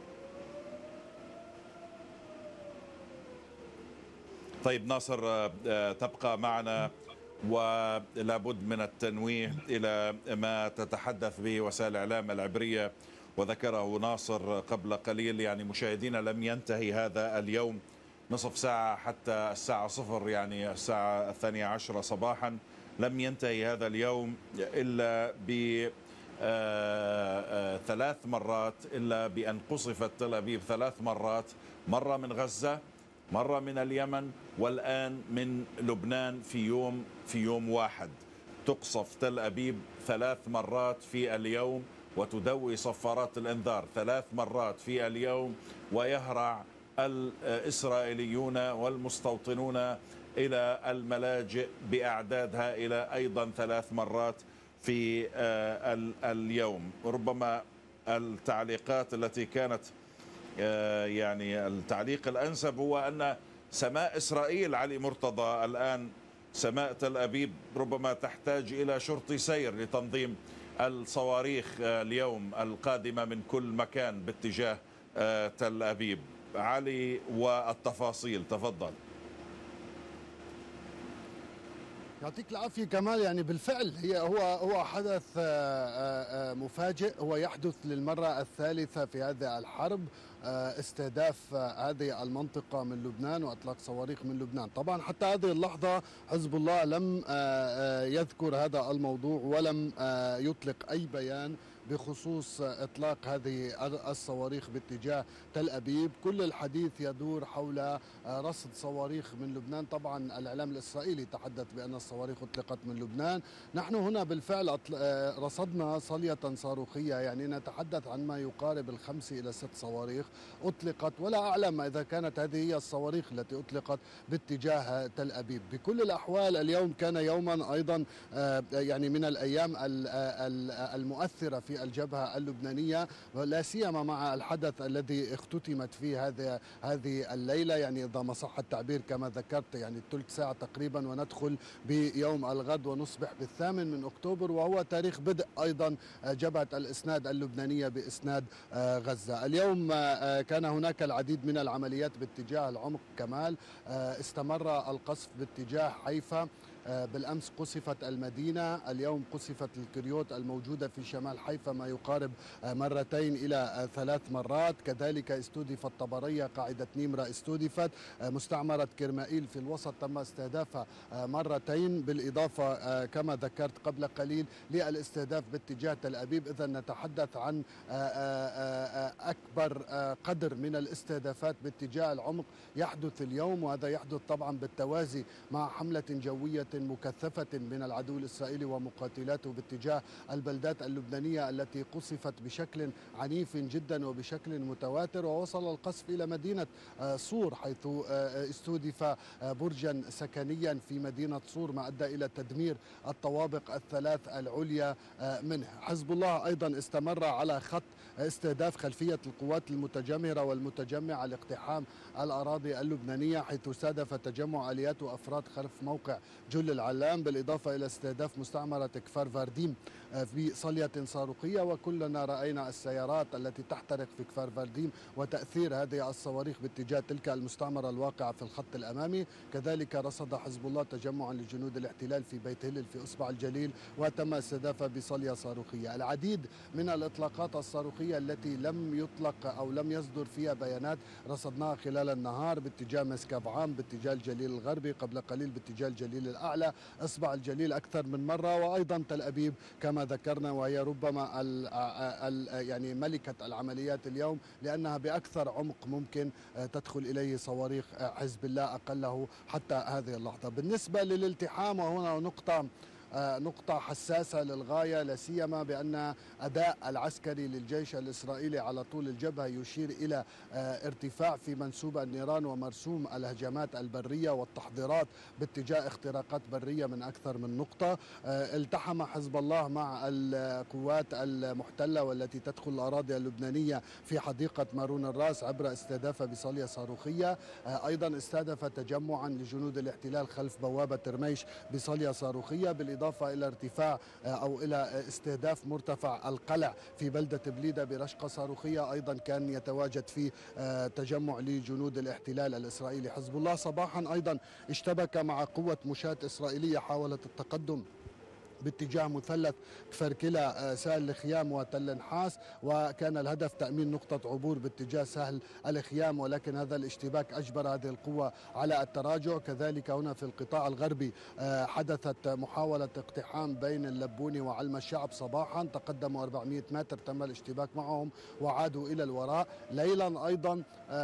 طيب ناصر، تبقى معنا ولابد من التنويه إلى ما تتحدث به وسائل الإعلام العبرية، وذكره ناصر قبل قليل. يعني مشاهدينا لم ينتهي هذا اليوم نصف ساعة حتى الساعة صفر، يعني الساعة الثانية عشرة صباحا، لم ينتهي هذا اليوم إلا ب ثلاث مرات، إلا بأن قصفت تل أبيب ثلاث مرات، مرة من غزة، مرة من اليمن، والآن من لبنان. في يوم في يوم واحد تقصف تل أبيب ثلاث مرات في اليوم، وتدوي صفارات الإنذار ثلاث مرات في اليوم، ويهرع الإسرائيليون والمستوطنون إلى الملاجئ بأعداد هائلة أيضا ثلاث مرات في اليوم. ربما التعليقات التي كانت يعني التعليق الأنسب هو أن سماء إسرائيل علي مرتضى الآن سماء تل أبيب ربما تحتاج إلى شرط سير لتنظيم الصواريخ اليوم القادمة من كل مكان باتجاه تل أبيب. علي والتفاصيل، تفضل. يعطيك العافية كمال. يعني بالفعل هي هو هو حدث مفاجئ، هو يحدث للمرة الثالثة في هذه الحرب، استهداف هذه المنطقة من لبنان وإطلاق صواريخ من لبنان. طبعا حتى هذه اللحظة حزب الله لم يذكر هذا الموضوع ولم يطلق أي بيان بخصوص إطلاق هذه الصواريخ باتجاه تل أبيب. كل الحديث يدور حول رصد صواريخ من لبنان. طبعا الإعلام الإسرائيلي تحدث بأن الصواريخ أطلقت من لبنان. نحن هنا بالفعل رصدنا صلية صاروخية، يعني نتحدث عن ما يقارب الخمس إلى ست صواريخ أطلقت، ولا أعلم إذا كانت هذه هي الصواريخ التي أطلقت باتجاه تل أبيب. بكل الأحوال اليوم كان يوما أيضا يعني من الأيام المؤثرة في الجبهة اللبنانية، لا سيما مع الحدث الذي اختتمت فيه هذه هذه الليلة، يعني إذا ما صح التعبير كما ذكرت، يعني ثلث ساعة تقريبا وندخل بيوم الغد ونصبح بالثامن من أكتوبر، وهو تاريخ بدء أيضا جبهة الإسناد اللبنانية بإسناد غزة. اليوم كان هناك العديد من العمليات باتجاه العمق كمال. استمر القصف باتجاه حيفا، بالأمس قصفت المدينة، اليوم قصفت الكريوت الموجودة في شمال حيفا ما يقارب مرتين إلى ثلاث مرات. كذلك استهدفت طبرية، قاعدة نيمرا استهدفت، مستعمرة كرمائيل في الوسط تم استهدافها مرتين، بالإضافة كما ذكرت قبل قليل للاستهداف باتجاه تل أبيب. إذا نتحدث عن أكبر قدر من الاستهدافات باتجاه العمق يحدث اليوم، وهذا يحدث طبعا بالتوازي مع حملة جوية مكثفة من العدو الإسرائيلي ومقاتلاته باتجاه البلدات اللبنانية التي قصفت بشكل عنيف جدا وبشكل متواتر. ووصل القصف إلى مدينة صور، حيث استهدف برجا سكنيا في مدينة صور ما أدى إلى تدمير الطوابق الثلاث العليا منه. حزب الله أيضا استمر على خط استهداف خلفية القوات المتجمهرة والمتجمعة لاقتحام الأراضي اللبنانية، حيث استهدف تجمع آليات وأفراد خلف موقع جوليان كل العلام، بالإضافة إلى استهداف مستعمرة كفار فارديم بصلية صاروخية. وكلنا رأينا السيارات التي تحترق في كفار فارديم وتأثير هذه الصواريخ باتجاه تلك المستعمرة الواقعة في الخط الأمامي. كذلك رصد حزب الله تجمعا لجنود الاحتلال في بيت هلل في أصبع الجليل وتم استهدافه بصلية صاروخية. العديد من الإطلاقات الصاروخية التي لم يطلق أو لم يصدر فيها بيانات رصدناها خلال النهار باتجاه مسكب عام، باتجاه الجليل الغربي، قبل قليل باتجاه الجليل الأعلى، أصبع الجليل أكثر من مرة، وأيضا تل أبيب كما ذكرنا، وهي ربما ال ال يعني ملكة العمليات اليوم لأنها بأكثر عمق ممكن تدخل إليه صواريخ حزب الله أقله حتى هذه اللحظة. بالنسبة للالتحام، وهنا نقطة نقطة حساسة للغاية، لا سيما بأن أداء العسكري للجيش الإسرائيلي على طول الجبهة يشير إلى ارتفاع في منسوب النيران ومرسوم الهجمات البرية والتحضيرات باتجاه اختراقات برية من أكثر من نقطة. التحم حزب الله مع القوات المحتلة والتي تدخل الأراضي اللبنانية في حديقة مارون الراس عبر استهدافها بصالية صاروخية. أيضا استهدف تجمعا لجنود الاحتلال خلف بوابة رميش بصالية صاروخية، بالإضافة إضافة إلى ارتفاع أو إلى استهداف مرتفع القلع في بلدة بليدة برشقة صاروخية أيضا كان يتواجد في تجمع لجنود الاحتلال الإسرائيلي. حزب الله صباحا أيضا اشتبك مع قوة مشاة إسرائيلية حاولت التقدم باتجاه مثلث كفركلة سهل الخيام وتل نحاس، وكان الهدف تأمين نقطة عبور باتجاه سهل الخيام، ولكن هذا الاشتباك أجبر هذه القوة على التراجع. كذلك هنا في القطاع الغربي حدثت محاولة اقتحام بين اللبوني وعلم الشعب صباحا، تقدموا أربعمئة متر تم الاشتباك معهم وعادوا إلى الوراء. ليلا أيضا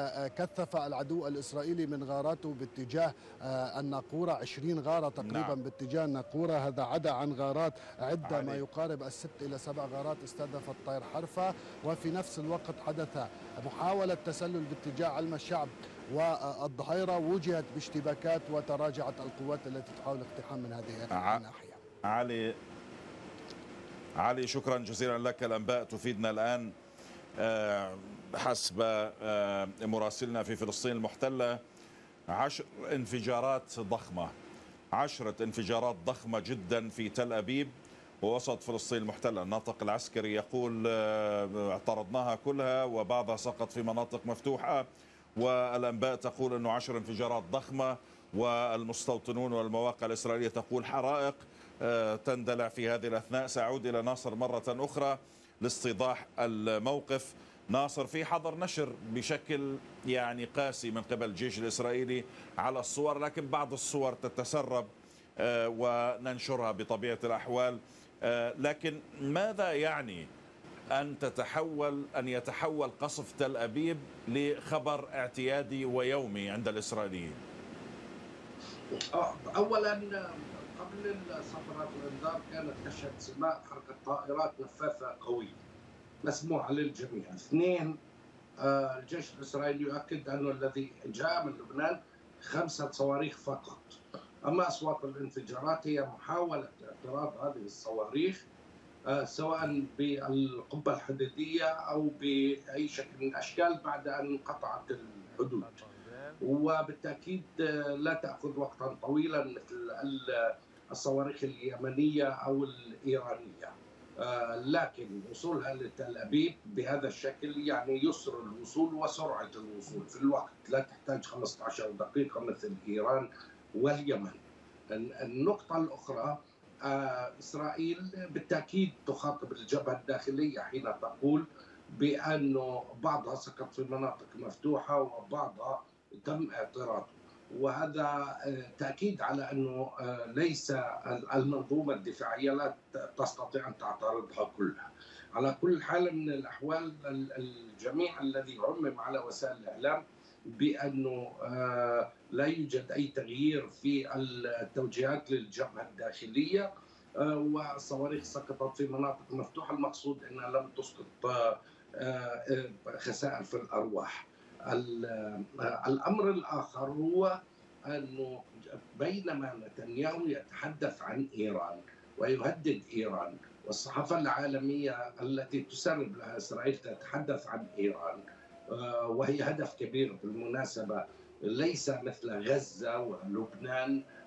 كثف العدو الإسرائيلي من غاراته باتجاه الناقورة، عشرين غارة تقريبا نعم. باتجاه الناقورة، هذا عدا عن غارات عدة ما يقارب الست إلى سبع غارات استهدفت طير حرفة. وفي نفس الوقت حدث محاولة تسلل باتجاه علم الشعب والظهيرة، وجهت باشتباكات وتراجعت القوات التي تحاول اقتحام من هذه الناحية. علي علي شكرا جزيلا لك. الأنباء تفيدنا الآن حسب مراسلنا في فلسطين المحتلة عشر انفجارات ضخمة عشرة انفجارات ضخمة جدا في تل أبيب ووسط فلسطين المحتلة. الناطق العسكري يقول اعترضناها كلها وبعضها سقط في مناطق مفتوحة، والأنباء تقول أنه عشر انفجارات ضخمة، والمستوطنون والمواقع الإسرائيلية تقول حرائق تندلع في هذه الأثناء. سأعود إلى ناصر مرة أخرى لاستيضاح الموقف. ناصر، في حظر نشر بشكل يعني قاسي من قبل الجيش الإسرائيلي على الصور، لكن بعض الصور تتسرب وننشرها بطبيعة الأحوال، لكن ماذا يعني أن تتحول أن يتحول قصف تل أبيب لخبر اعتيادي ويومي عند الإسرائيليين؟ أولا قبل صفرات الإنذار كانت تشهد سماء حركة طائرات نفاثة قوية مسموعة للجميع. اثنين، الجيش الإسرائيلي يؤكد أنه الذي جاء من لبنان خمسة صواريخ فقط، أما أصوات الانفجارات هي محاولة اعتراض هذه الصواريخ سواء بالقبة الحديدية أو بأي شكل من الأشكال بعد أن انقطعت الحدود، وبالتأكيد لا تأخذ وقتا طويلا مثل الصواريخ اليمنية أو الإيرانية. لكن وصولها لتل أبيب بهذا الشكل يعني يسر الوصول وسرعة الوصول في الوقت، لا تحتاج خمسة عشر دقيقة مثل إيران واليمن. النقطة الأخرى، إسرائيل بالتأكيد تخاطب الجبهة الداخلية حين تقول بأنه بعضها سقط في مناطق مفتوحة وبعضها تم اعتراضه، وهذا تأكيد على أنه ليس المنظومة الدفاعية لا تستطيع أن تعترضها كلها. على كل حال من الأحوال، الجميع الذي عمم على وسائل الإعلام بأنه لا يوجد أي تغيير في التوجيهات للجبهة الداخلية والصواريخ سقطت في مناطق مفتوحة، المقصود أنها لم تسقط خسائر في الأرواح. الأمر الآخر هو أنه بينما نتنياهو يتحدث عن إيران ويهدد إيران، والصحافة العالمية التي تسرب لها إسرائيل تتحدث عن إيران، وهي هدف كبير بالمناسبة، ليس مثل غزة ولبنان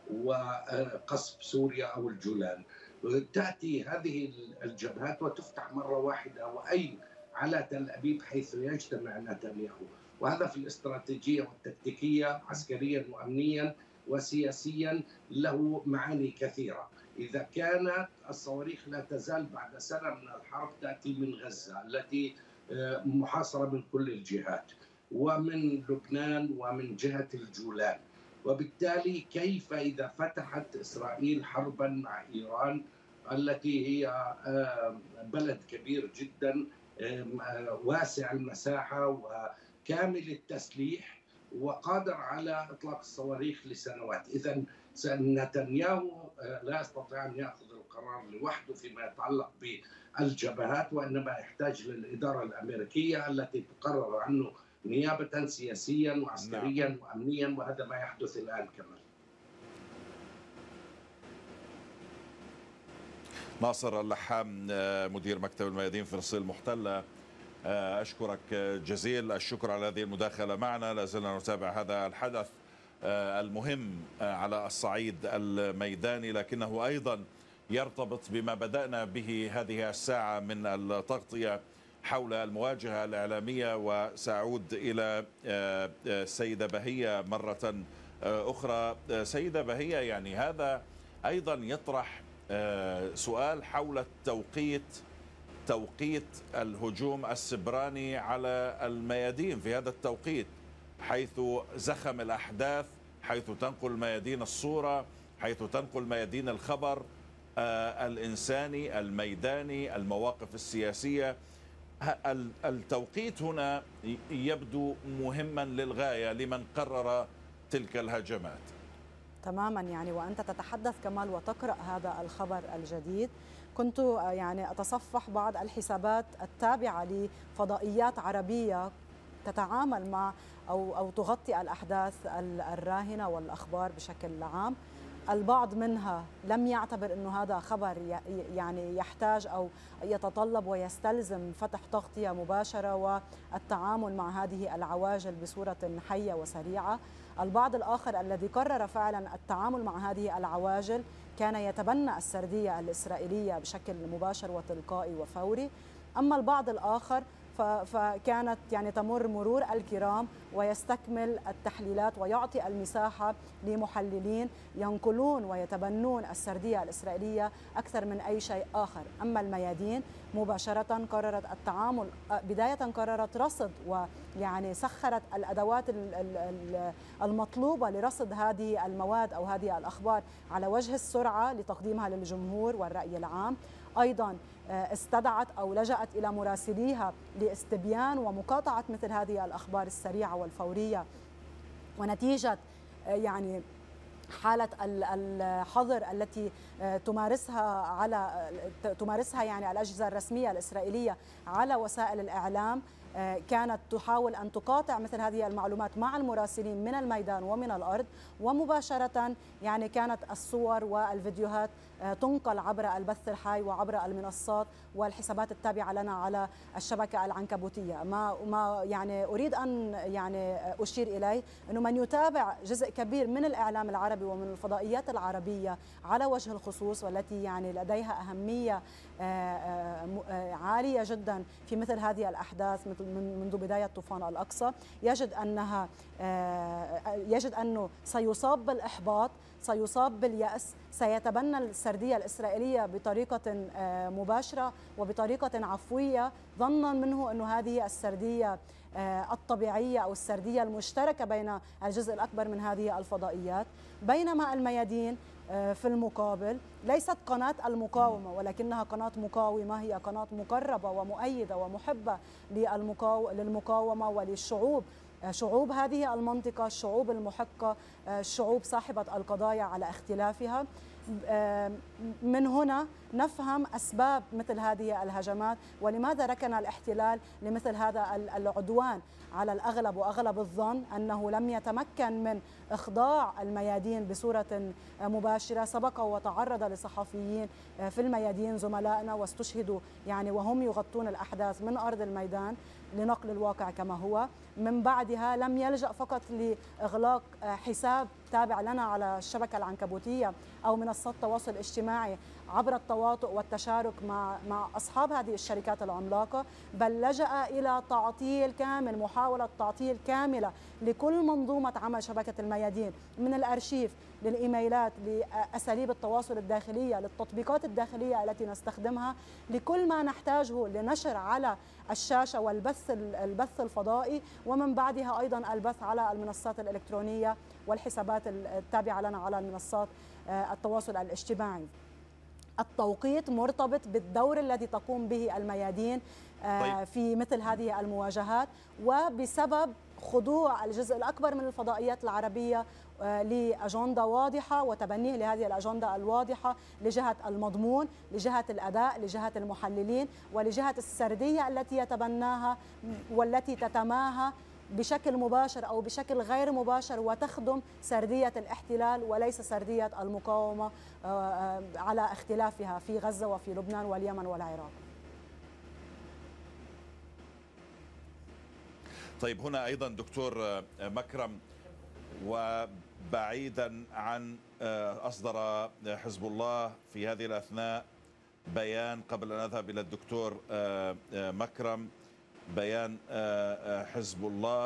وقصف سوريا أو الجولان. تأتي هذه الجبهات وتفتح مرة واحدة وأين على تل أبيب حيث يجتمع نتنياهو، وهذا في الاستراتيجية والتكتيكية عسكريا وأمنيا وسياسيا له معاني كثيرة. إذا كانت الصواريخ لا تزال بعد سنة من الحرب تأتي من غزة التي محاصرة من كل الجهات ومن لبنان ومن جهة الجولان، وبالتالي كيف إذا فتحت إسرائيل حربا مع إيران التي هي بلد كبير جدا واسع المساحة وكامل التسليح وقادر على إطلاق الصواريخ لسنوات. إذن نتنياهو لا يستطيع أن يأخذ القرار لوحده فيما يتعلق بالجبهات، وإنما يحتاج للإدارة الأمريكية التي تقرر عنه نيابة سياسيا وعسكريا نعم. وأمنيا، وهذا ما يحدث الآن كمان. ناصر اللحام مدير مكتب الميادين في فلسطين المحتلة، أشكرك جزيل الشكر على هذه المداخلة معنا. لا زلنا نتابع هذا الحدث المهم على الصعيد الميداني، لكنه أيضا يرتبط بما بدأنا به هذه الساعة من التغطية حول المواجهة الإعلامية. وسأعود إلى السيدة بهية مرة أخرى. سيدة بهية، يعني هذا أيضا يطرح سؤال حول التوقيت، توقيت الهجوم السبراني على الميادين في هذا التوقيت، حيث زخم الأحداث، حيث تنقل ميادين الصورة، حيث تنقل ميادين الخبر الإنساني الميداني، المواقف السياسية. التوقيت هنا يبدو مهما للغاية لمن قرر تلك الهجمات. تماما، يعني وأنت تتحدث كمال وتقرأ هذا الخبر الجديد، كنت يعني أتصفح بعض الحسابات التابعة لفضائيات عربية تتعامل مع أو أو تغطي الأحداث الراهنة والأخبار بشكل عام. البعض منها لم يعتبر أنه هذا خبر يعني يحتاج أو يتطلب ويستلزم فتح تغطية مباشرة والتعامل مع هذه العواجل بصورة حية وسريعة. البعض الآخر الذي قرر فعلا التعامل مع هذه العواجل كان يتبنى السردية الإسرائيلية بشكل مباشر وتلقائي وفوري. أما البعض الآخر فكانت يعني تمر مرور الكرام ويستكمل التحليلات ويعطي المساحة لمحللين ينقلون ويتبنون السردية الإسرائيلية أكثر من أي شيء آخر. أما الميادين مباشرة قررت التعامل، بداية قررت رصد ويعني سخرت الأدوات المطلوبة لرصد هذه المواد أو هذه الأخبار على وجه السرعة لتقديمها للجمهور والرأي العام. أيضا استدعت أو لجأت إلى مراسليها لاستبيان ومقاطعة مثل هذه الأخبار السريعة والفورية. ونتيجة يعني حالة الحظر التي تمارسها على تمارسها يعني الأجهزة الرسمية الإسرائيلية على وسائل الإعلام، كانت تحاول أن تقاطع مثل هذه المعلومات مع المراسلين من الميدان ومن الأرض، ومباشرة يعني كانت الصور والفيديوهات تنقل عبر البث الحي وعبر المنصات والحسابات التابعة لنا على الشبكة العنكبوتية. ما ما يعني أريد أن يعني أشير إليه أنه من يتابع جزء كبير من الإعلام العربي ومن الفضائيات العربية على وجه الخصوص والتي يعني لديها أهمية عالية جدا في مثل هذه الأحداث منذ بداية طوفان الأقصى، يجد أنها يجد أنه سيصاب بالإحباط، سيصاب باليأس، سيتبنى السردية الإسرائيلية بطريقة مباشرة وبطريقة عفوية ظنا منه أن هذه السردية الطبيعية أو السردية المشتركة بين الجزء الأكبر من هذه الفضائيات. بينما الميادين في المقابل ليست قناة المقاومة ولكنها قناة مقاومة، هي قناة مقربة ومؤيدة ومحبة للمقاومة وللشعوب، شعوب هذه المنطقة، الشعوب المحقة، الشعوب صاحبة القضايا على اختلافها. من هنا نفهم أسباب مثل هذه الهجمات ولماذا ركن الاحتلال لمثل هذا العدوان. على الأغلب وأغلب الظن أنه لم يتمكن من إخضاع الميادين بصورة مباشرة. سبق وتعرض لصحفيين في الميادين زملائنا واستشهدوا يعني وهم يغطون الأحداث من أرض الميدان لنقل الواقع كما هو. من بعدها لم يلجأ فقط لإغلاق حساب تابع لنا على الشبكة العنكبوتية أو منصات التواصل الاجتماعي عبر التواطؤ والتشارك مع مع أصحاب هذه الشركات العملاقة، بل لجأ إلى تعطيل كامل، محاولة تعطيل كاملة لكل منظومة عمل شبكة الميادين، من الأرشيف للإيميلات لأساليب التواصل الداخلية للتطبيقات الداخلية التي نستخدمها، لكل ما نحتاجه لنشر على الشاشة والبث البث الفضائي، ومن بعدها أيضا البث على المنصات الإلكترونية والحسابات التابعة لنا على المنصات التواصل الاجتماعي. التوقيت مرتبط بالدور الذي تقوم به الميادين في مثل هذه المواجهات، وبسبب خضوع الجزء الأكبر من الفضائيات العربية لأجندة واضحة وتبنيه لهذه الأجندة الواضحة لجهة المضمون، لجهة الأداء، لجهة المحللين، ولجهة السردية التي يتبناها والتي تتماهى بشكل مباشر أو بشكل غير مباشر وتخدم سردية الاحتلال وليس سردية المقاومة على اختلافها في غزة وفي لبنان واليمن والعراق. طيب هنا أيضا دكتور مكرم، وبعيدا عن أصدر حزب الله في هذه الأثناء بيان، قبل أن أذهب إلى الدكتور مكرم، بيان حزب الله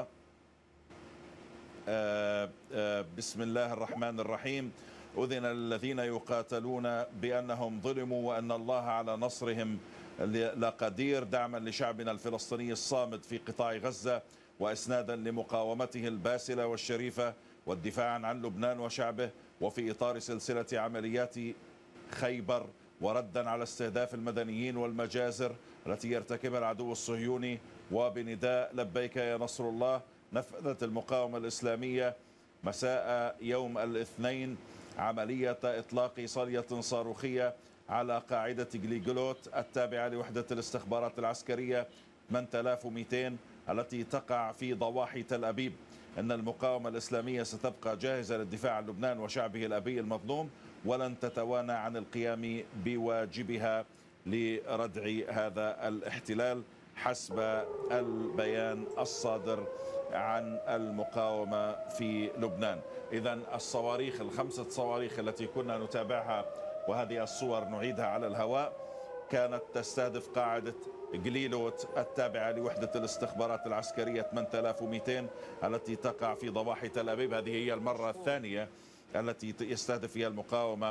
بسم الله الرحمن الرحيم: أذن للذين يقاتلون بأنهم ظلموا وأن الله على نصرهم لقدير، دعما لشعبنا الفلسطيني الصامد في قطاع غزة وإسنادا لمقاومته الباسلة والشريفة والدفاعا عن لبنان وشعبه، وفي إطار سلسلة عمليات خيبر وردا على استهداف المدنيين والمجازر التي يرتكبها العدو الصهيوني، وبنداء لبيك يا نصر الله، نفذت المقاومة الإسلامية مساء يوم الاثنين عملية إطلاق صلية صاروخية على قاعدة جليجلوت التابعة لوحدة الاستخبارات العسكرية ثمانية آلاف ومئتين التي تقع في ضواحي تل أبيب. إن المقاومة الإسلامية ستبقى جاهزة للدفاع عن لبنان وشعبه الأبي المظلوم، ولن تتوانى عن القيام بواجبها لردع هذا الاحتلال حسب البيان الصادر عن المقاومة في لبنان. إذن الصواريخ الخمسة صواريخ التي كنا نتابعها وهذه الصور نعيدها على الهواء كانت تستهدف قاعدة جليلوت التابعة لوحدة الاستخبارات العسكرية ثمانية آلاف ومئتين التي تقع في ضواحي تل أبيب. هذه هي المرة الثانية التي يستهدف فيها المقاومة.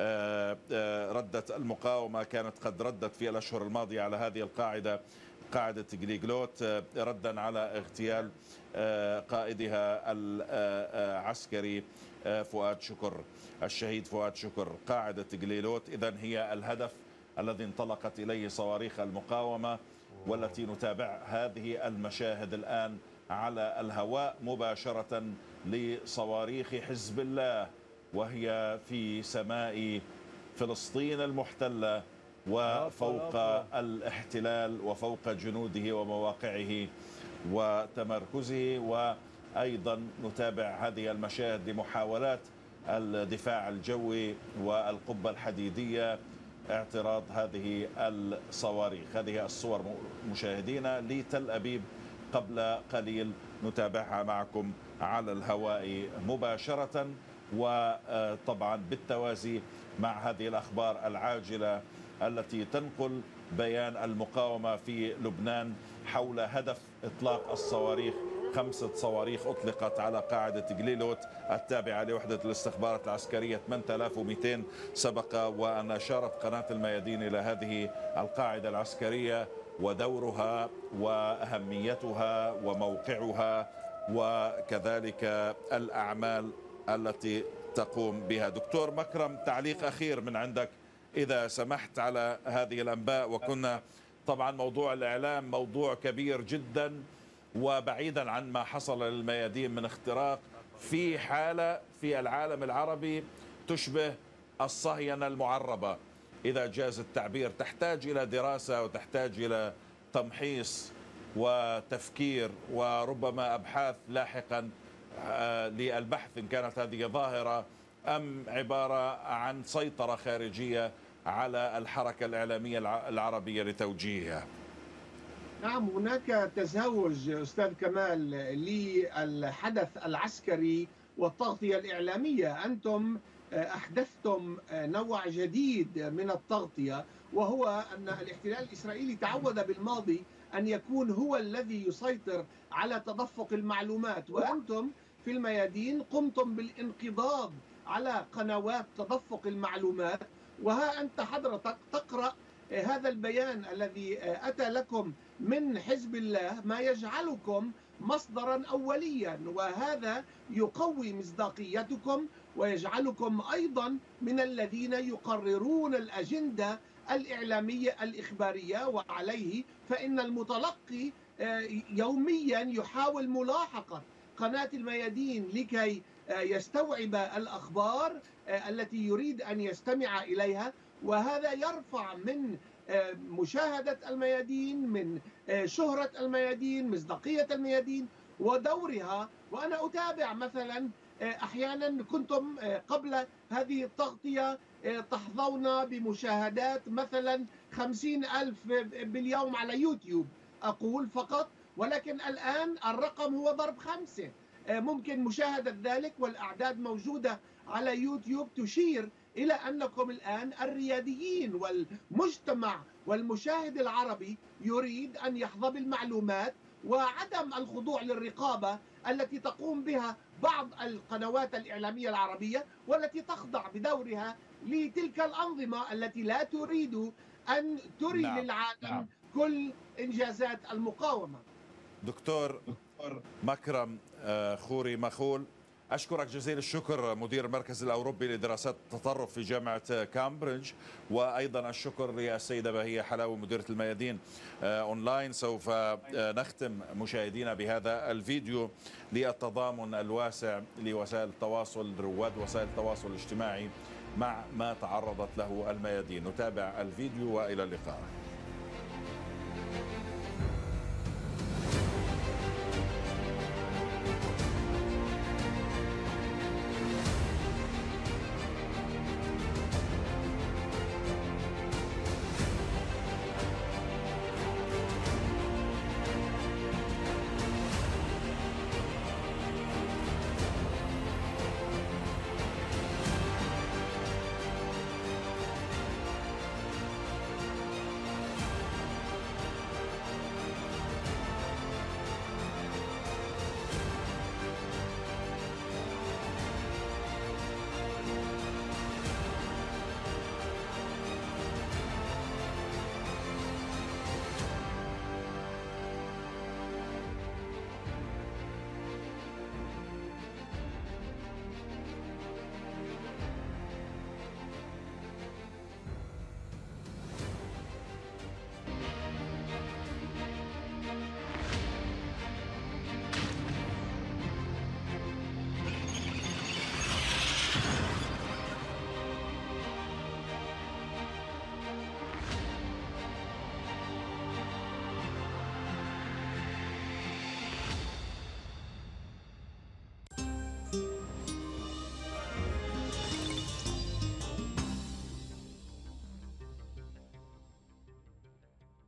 ردت المقاومة، كانت قد ردت في الأشهر الماضية على هذه القاعدة، قاعدة جليجلوت، ردا على اغتيال قائدها العسكري فؤاد شكر، الشهيد فؤاد شكر. قاعدة جليلوت إذن هي الهدف الذي انطلقت إليه صواريخ المقاومة، والتي نتابع هذه المشاهد الآن على الهواء مباشرة لصواريخ حزب الله وهي في سماء فلسطين المحتلة وفوق الاحتلال وفوق جنوده ومواقعه وتمركزه. وأيضا نتابع هذه المشاهد لمحاولات الدفاع الجوي والقبة الحديدية اعتراض هذه الصواريخ. هذه الصور مشاهدينا لتل أبيب قبل قليل نتابعها معكم على الهواء مباشرة، وطبعا بالتوازي مع هذه الأخبار العاجلة التي تنقل بيان المقاومة في لبنان حول هدف إطلاق الصواريخ. خمسة صواريخ أطلقت على قاعدة جليلوت التابعة لوحدة الاستخبارات العسكرية ثمانية آلاف ومئتين. سبق وأن أشارت قناة الميادين إلى هذه القاعدة العسكرية ودورها وأهميتها وموقعها وكذلك الأعمال التي تقوم بها. دكتور مكرم، تعليق أخير من عندك إذا سمحت على هذه الأنباء. وكنا طبعا موضوع الإعلام موضوع كبير جدا، وبعيدا عن ما حصل للميادين من اختراق في حالة في العالم العربي تشبه الصهينة المعربة، إذا جاز التعبير تحتاج إلى دراسة وتحتاج إلى تمحيص وتفكير وربما أبحاث لاحقا للبحث إن كانت هذه ظاهرة أم عبارة عن سيطرة خارجية على الحركة الإعلامية العربية لتوجيهها؟ نعم، هناك تزاوج أستاذ كمال للحدث العسكري والتغطية الإعلامية. أنتم أحدثتم نوع جديد من التغطية، وهو أن الاحتلال الإسرائيلي تعود بالماضي أن يكون هو الذي يسيطر على تدفق المعلومات، وأنتم في الميادين قمتم بالانقضاض على قنوات تدفق المعلومات. وها أنت حضرتك تقرأ هذا البيان الذي أتى لكم من حزب الله، ما يجعلكم مصدرا أوليا، وهذا يقوي مصداقيتكم ويجعلكم أيضا من الذين يقررون الأجندة الإعلامية الإخبارية. وعليه فإن المتلقي يوميا يحاول ملاحقة قناة الميادين لكي يستوعب الأخبار التي يريد أن يستمع إليها، وهذا يرفع من مشاهدة الميادين، من شهرة الميادين، مصداقية الميادين ودورها. وأنا أتابع مثلا أحيانا كنتم قبل هذه التغطية تحظون بمشاهدات مثلا خمسين ألف باليوم على يوتيوب أقول فقط، ولكن الآن الرقم هو ضرب خمسة. ممكن مشاهدة ذلك والأعداد موجودة على يوتيوب تشير إلى أنكم الآن الرياديين، والمجتمع والمشاهد العربي يريد أن يحظى بالمعلومات وعدم الخضوع للرقابة التي تقوم بها بعض القنوات الإعلامية العربية، والتي تخضع بدورها لتلك الأنظمة التي لا تريد أن تري نعم. للعالم نعم. كل إنجازات المقاومة. دكتور مكرم خوري مخول، أشكرك جزيل الشكر، مدير المركز الأوروبي لدراسات التطرف في جامعة كامبريدج، وأيضا الشكر للسيدة بهية حلاوي مديرة الميادين أونلاين. سوف نختم مشاهدينا بهذا الفيديو للتضامن الواسع لوسائل التواصل، رواد وسائل التواصل الاجتماعي مع ما تعرضت له الميادين. نتابع الفيديو وإلى اللقاء.